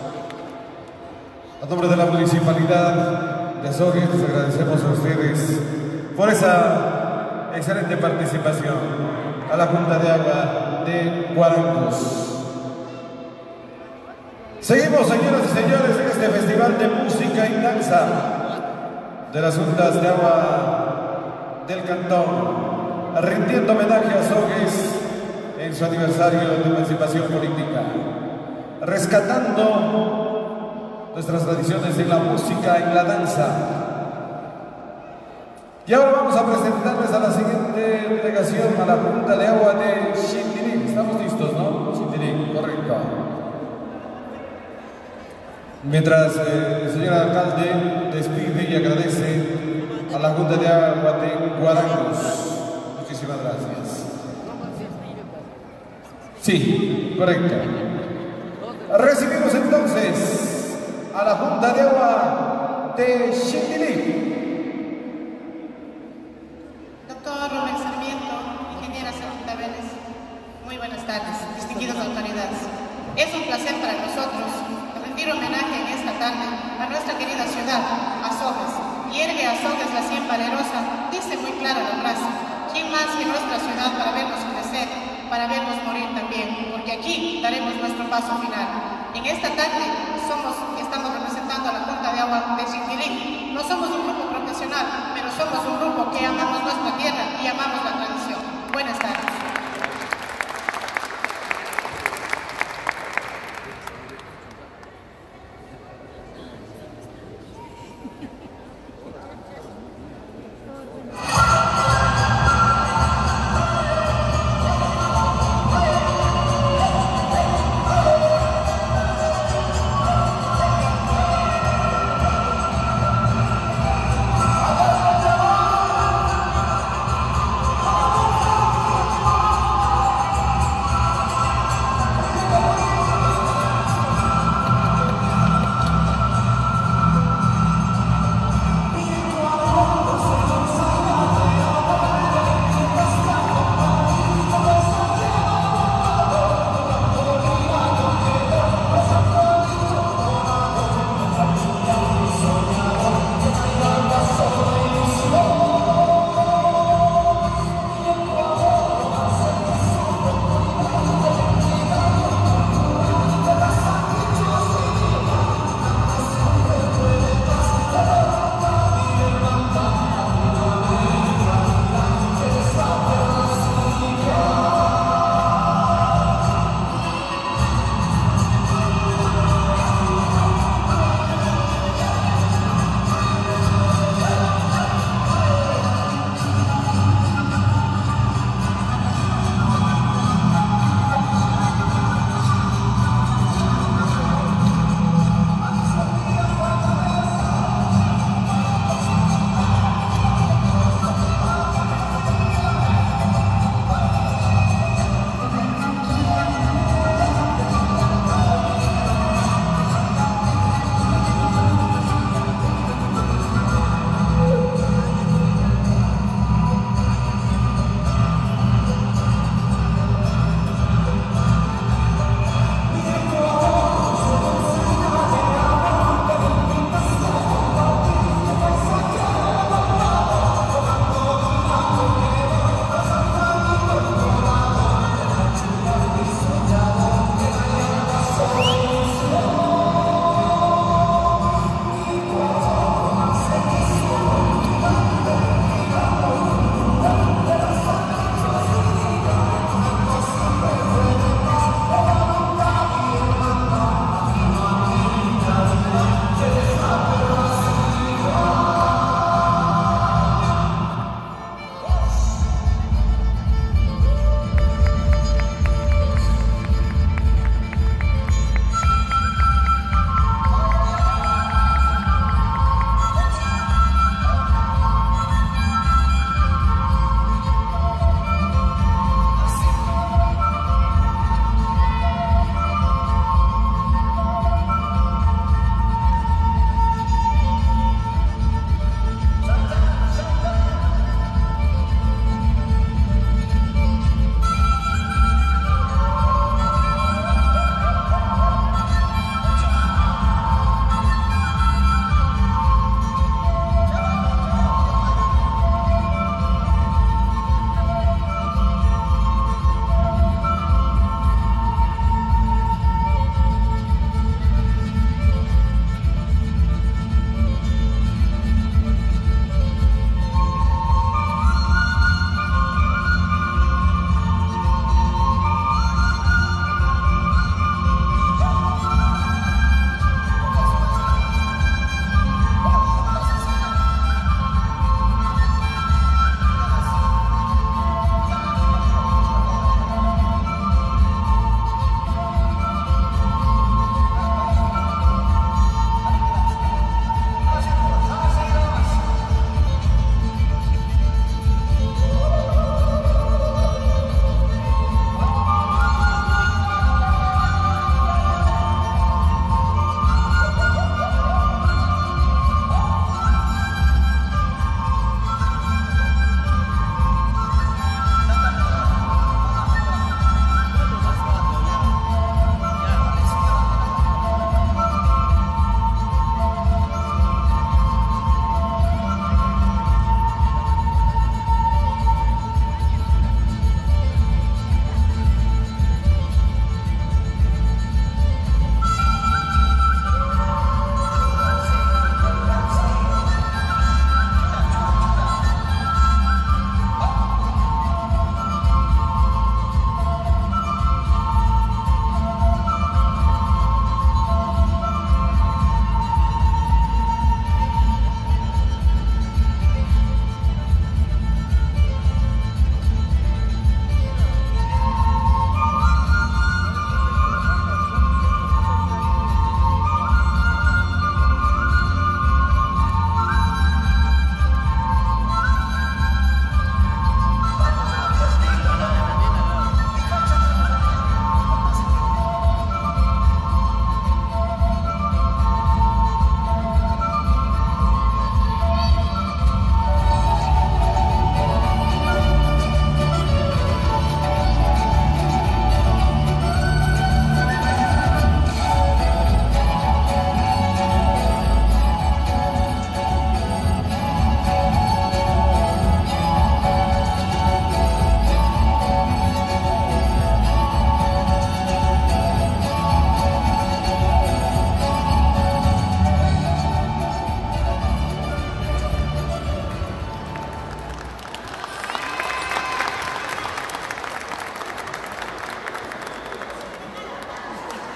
A nombre de la Municipalidad de Azogues, les agradecemos a ustedes por esa excelente participación. A la Junta de Agua de Guarangos. Seguimos, señoras y señores, en este festival de música y danza de las Juntas de Agua del Cantón, rindiendo homenaje a Azogues en su aniversario de emancipación política, rescatando nuestras tradiciones en la música y en la danza. Y ahora vamos a presentarles a la siguiente delegación, a la Junta de Agua de Xintirí. Estamos listos, ¿no? Xintirí, correcto. Mientras el señor alcalde despide y agradece a la Junta de Agua de Guarangos. Muchísimas gracias. Sí, correcto. Recibimos entonces a la Junta de Agua de Xintirí. Doctor Romel Sarmiento, ingeniera Sarita Vélez, muy buenas tardes, distinguidas autoridades. Es un placer para nosotros rendir homenaje en esta tarde a nuestra querida ciudad, Azogues. Hiergue Azogues la sien valerosa, dice muy clara la frase. ¿Quién más que nuestra ciudad para vernos crecer, para vernos morir también? Porque aquí daremos nuestro paso final. En esta tarde estamos representando a la Junta de Agua de Xintirí. No somos un grupo profesional, pero somos un grupo que amamos nuestra tierra y amamos la tradición. Buenas tardes.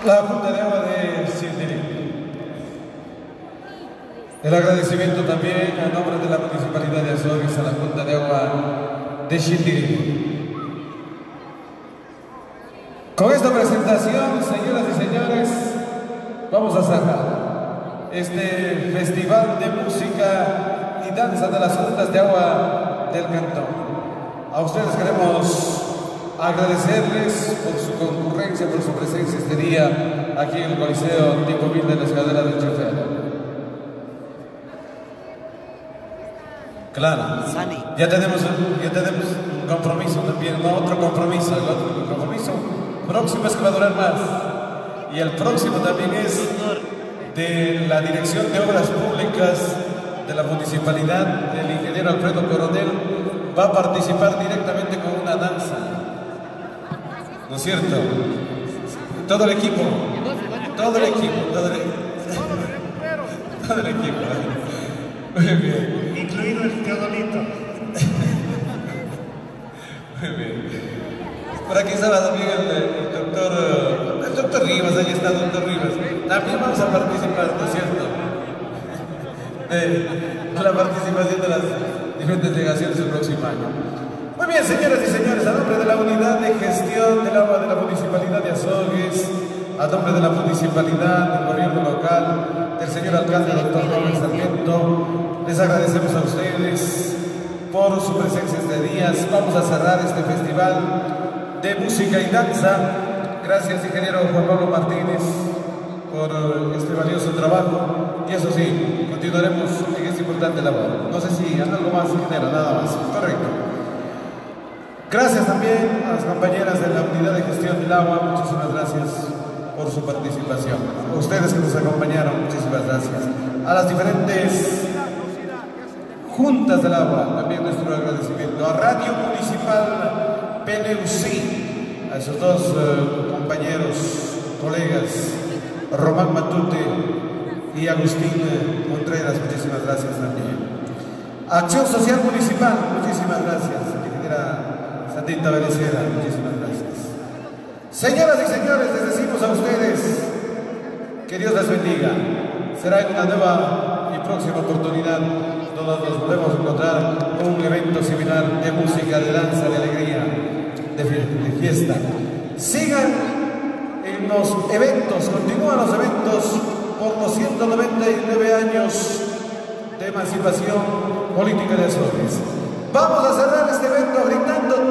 la Junta de Agua de Chiltiri. El agradecimiento también a nombre de la Municipalidad de Azogues a la Junta de Agua de Chiltiri. Con esta presentación, señoras y señores, vamos a cerrar este festival de música y danza de las juntas de agua del cantón. A ustedes queremos agradecerles por su concurrencia, por su presencia este día aquí en el Coliseo Tipo 1000 de la Escalera del Chofer. Claro, ya tenemos un compromiso también, no otro compromiso, el otro compromiso próximo es que va a durar más. Y el próximo también es de la Dirección de Obras Públicas de la Municipalidad, del ingeniero Alfredo Coronel, va a participar directamente con una danza. ¿No es cierto? Todo el equipo. Muy bien. Incluido el Teodolito. Muy bien. Por aquí estaba también el doctor Rivas, ahí está el doctor Rivas. También vamos a participar, ¿no es cierto? De la participación de las diferentes delegaciones el próximo año. Muy bien, señoras y señores, a nombre de la Unidad de Gestión del Agua de la Municipalidad de Azogues, a nombre de la Municipalidad, del Gobierno Local, del señor Alcalde, doctor Robert Sarmiento, les agradecemos a ustedes por su presencia este día. Vamos a cerrar este festival de música y danza. Gracias, ingeniero Juan Pablo Martínez, por este valioso trabajo. Y eso sí, continuaremos en esta importante labor. No sé si algo más, ingeniero, nada más. Correcto. Gracias también a las compañeras de la Unidad de Gestión del Agua. Muchísimas gracias por su participación. A ustedes que nos acompañaron, muchísimas gracias. A las diferentes juntas del agua, también nuestro agradecimiento. A Radio Municipal PNUC, a esos dos compañeros, colegas, Román Matute y Agustín Contreras, muchísimas gracias también. Acción Social Municipal, muchísimas gracias. Ingeniera Santita Berecera, muchísimas gracias. Señoras y señores, les decimos a ustedes que Dios les bendiga. Será en una nueva y próxima oportunidad donde nos volvemos a encontrar con un evento similar de música, de danza, de alegría, de fiesta. Sigan en los eventos, continúan los eventos por los 199 años de emancipación política de Azogues. Vamos a cerrar este evento gritando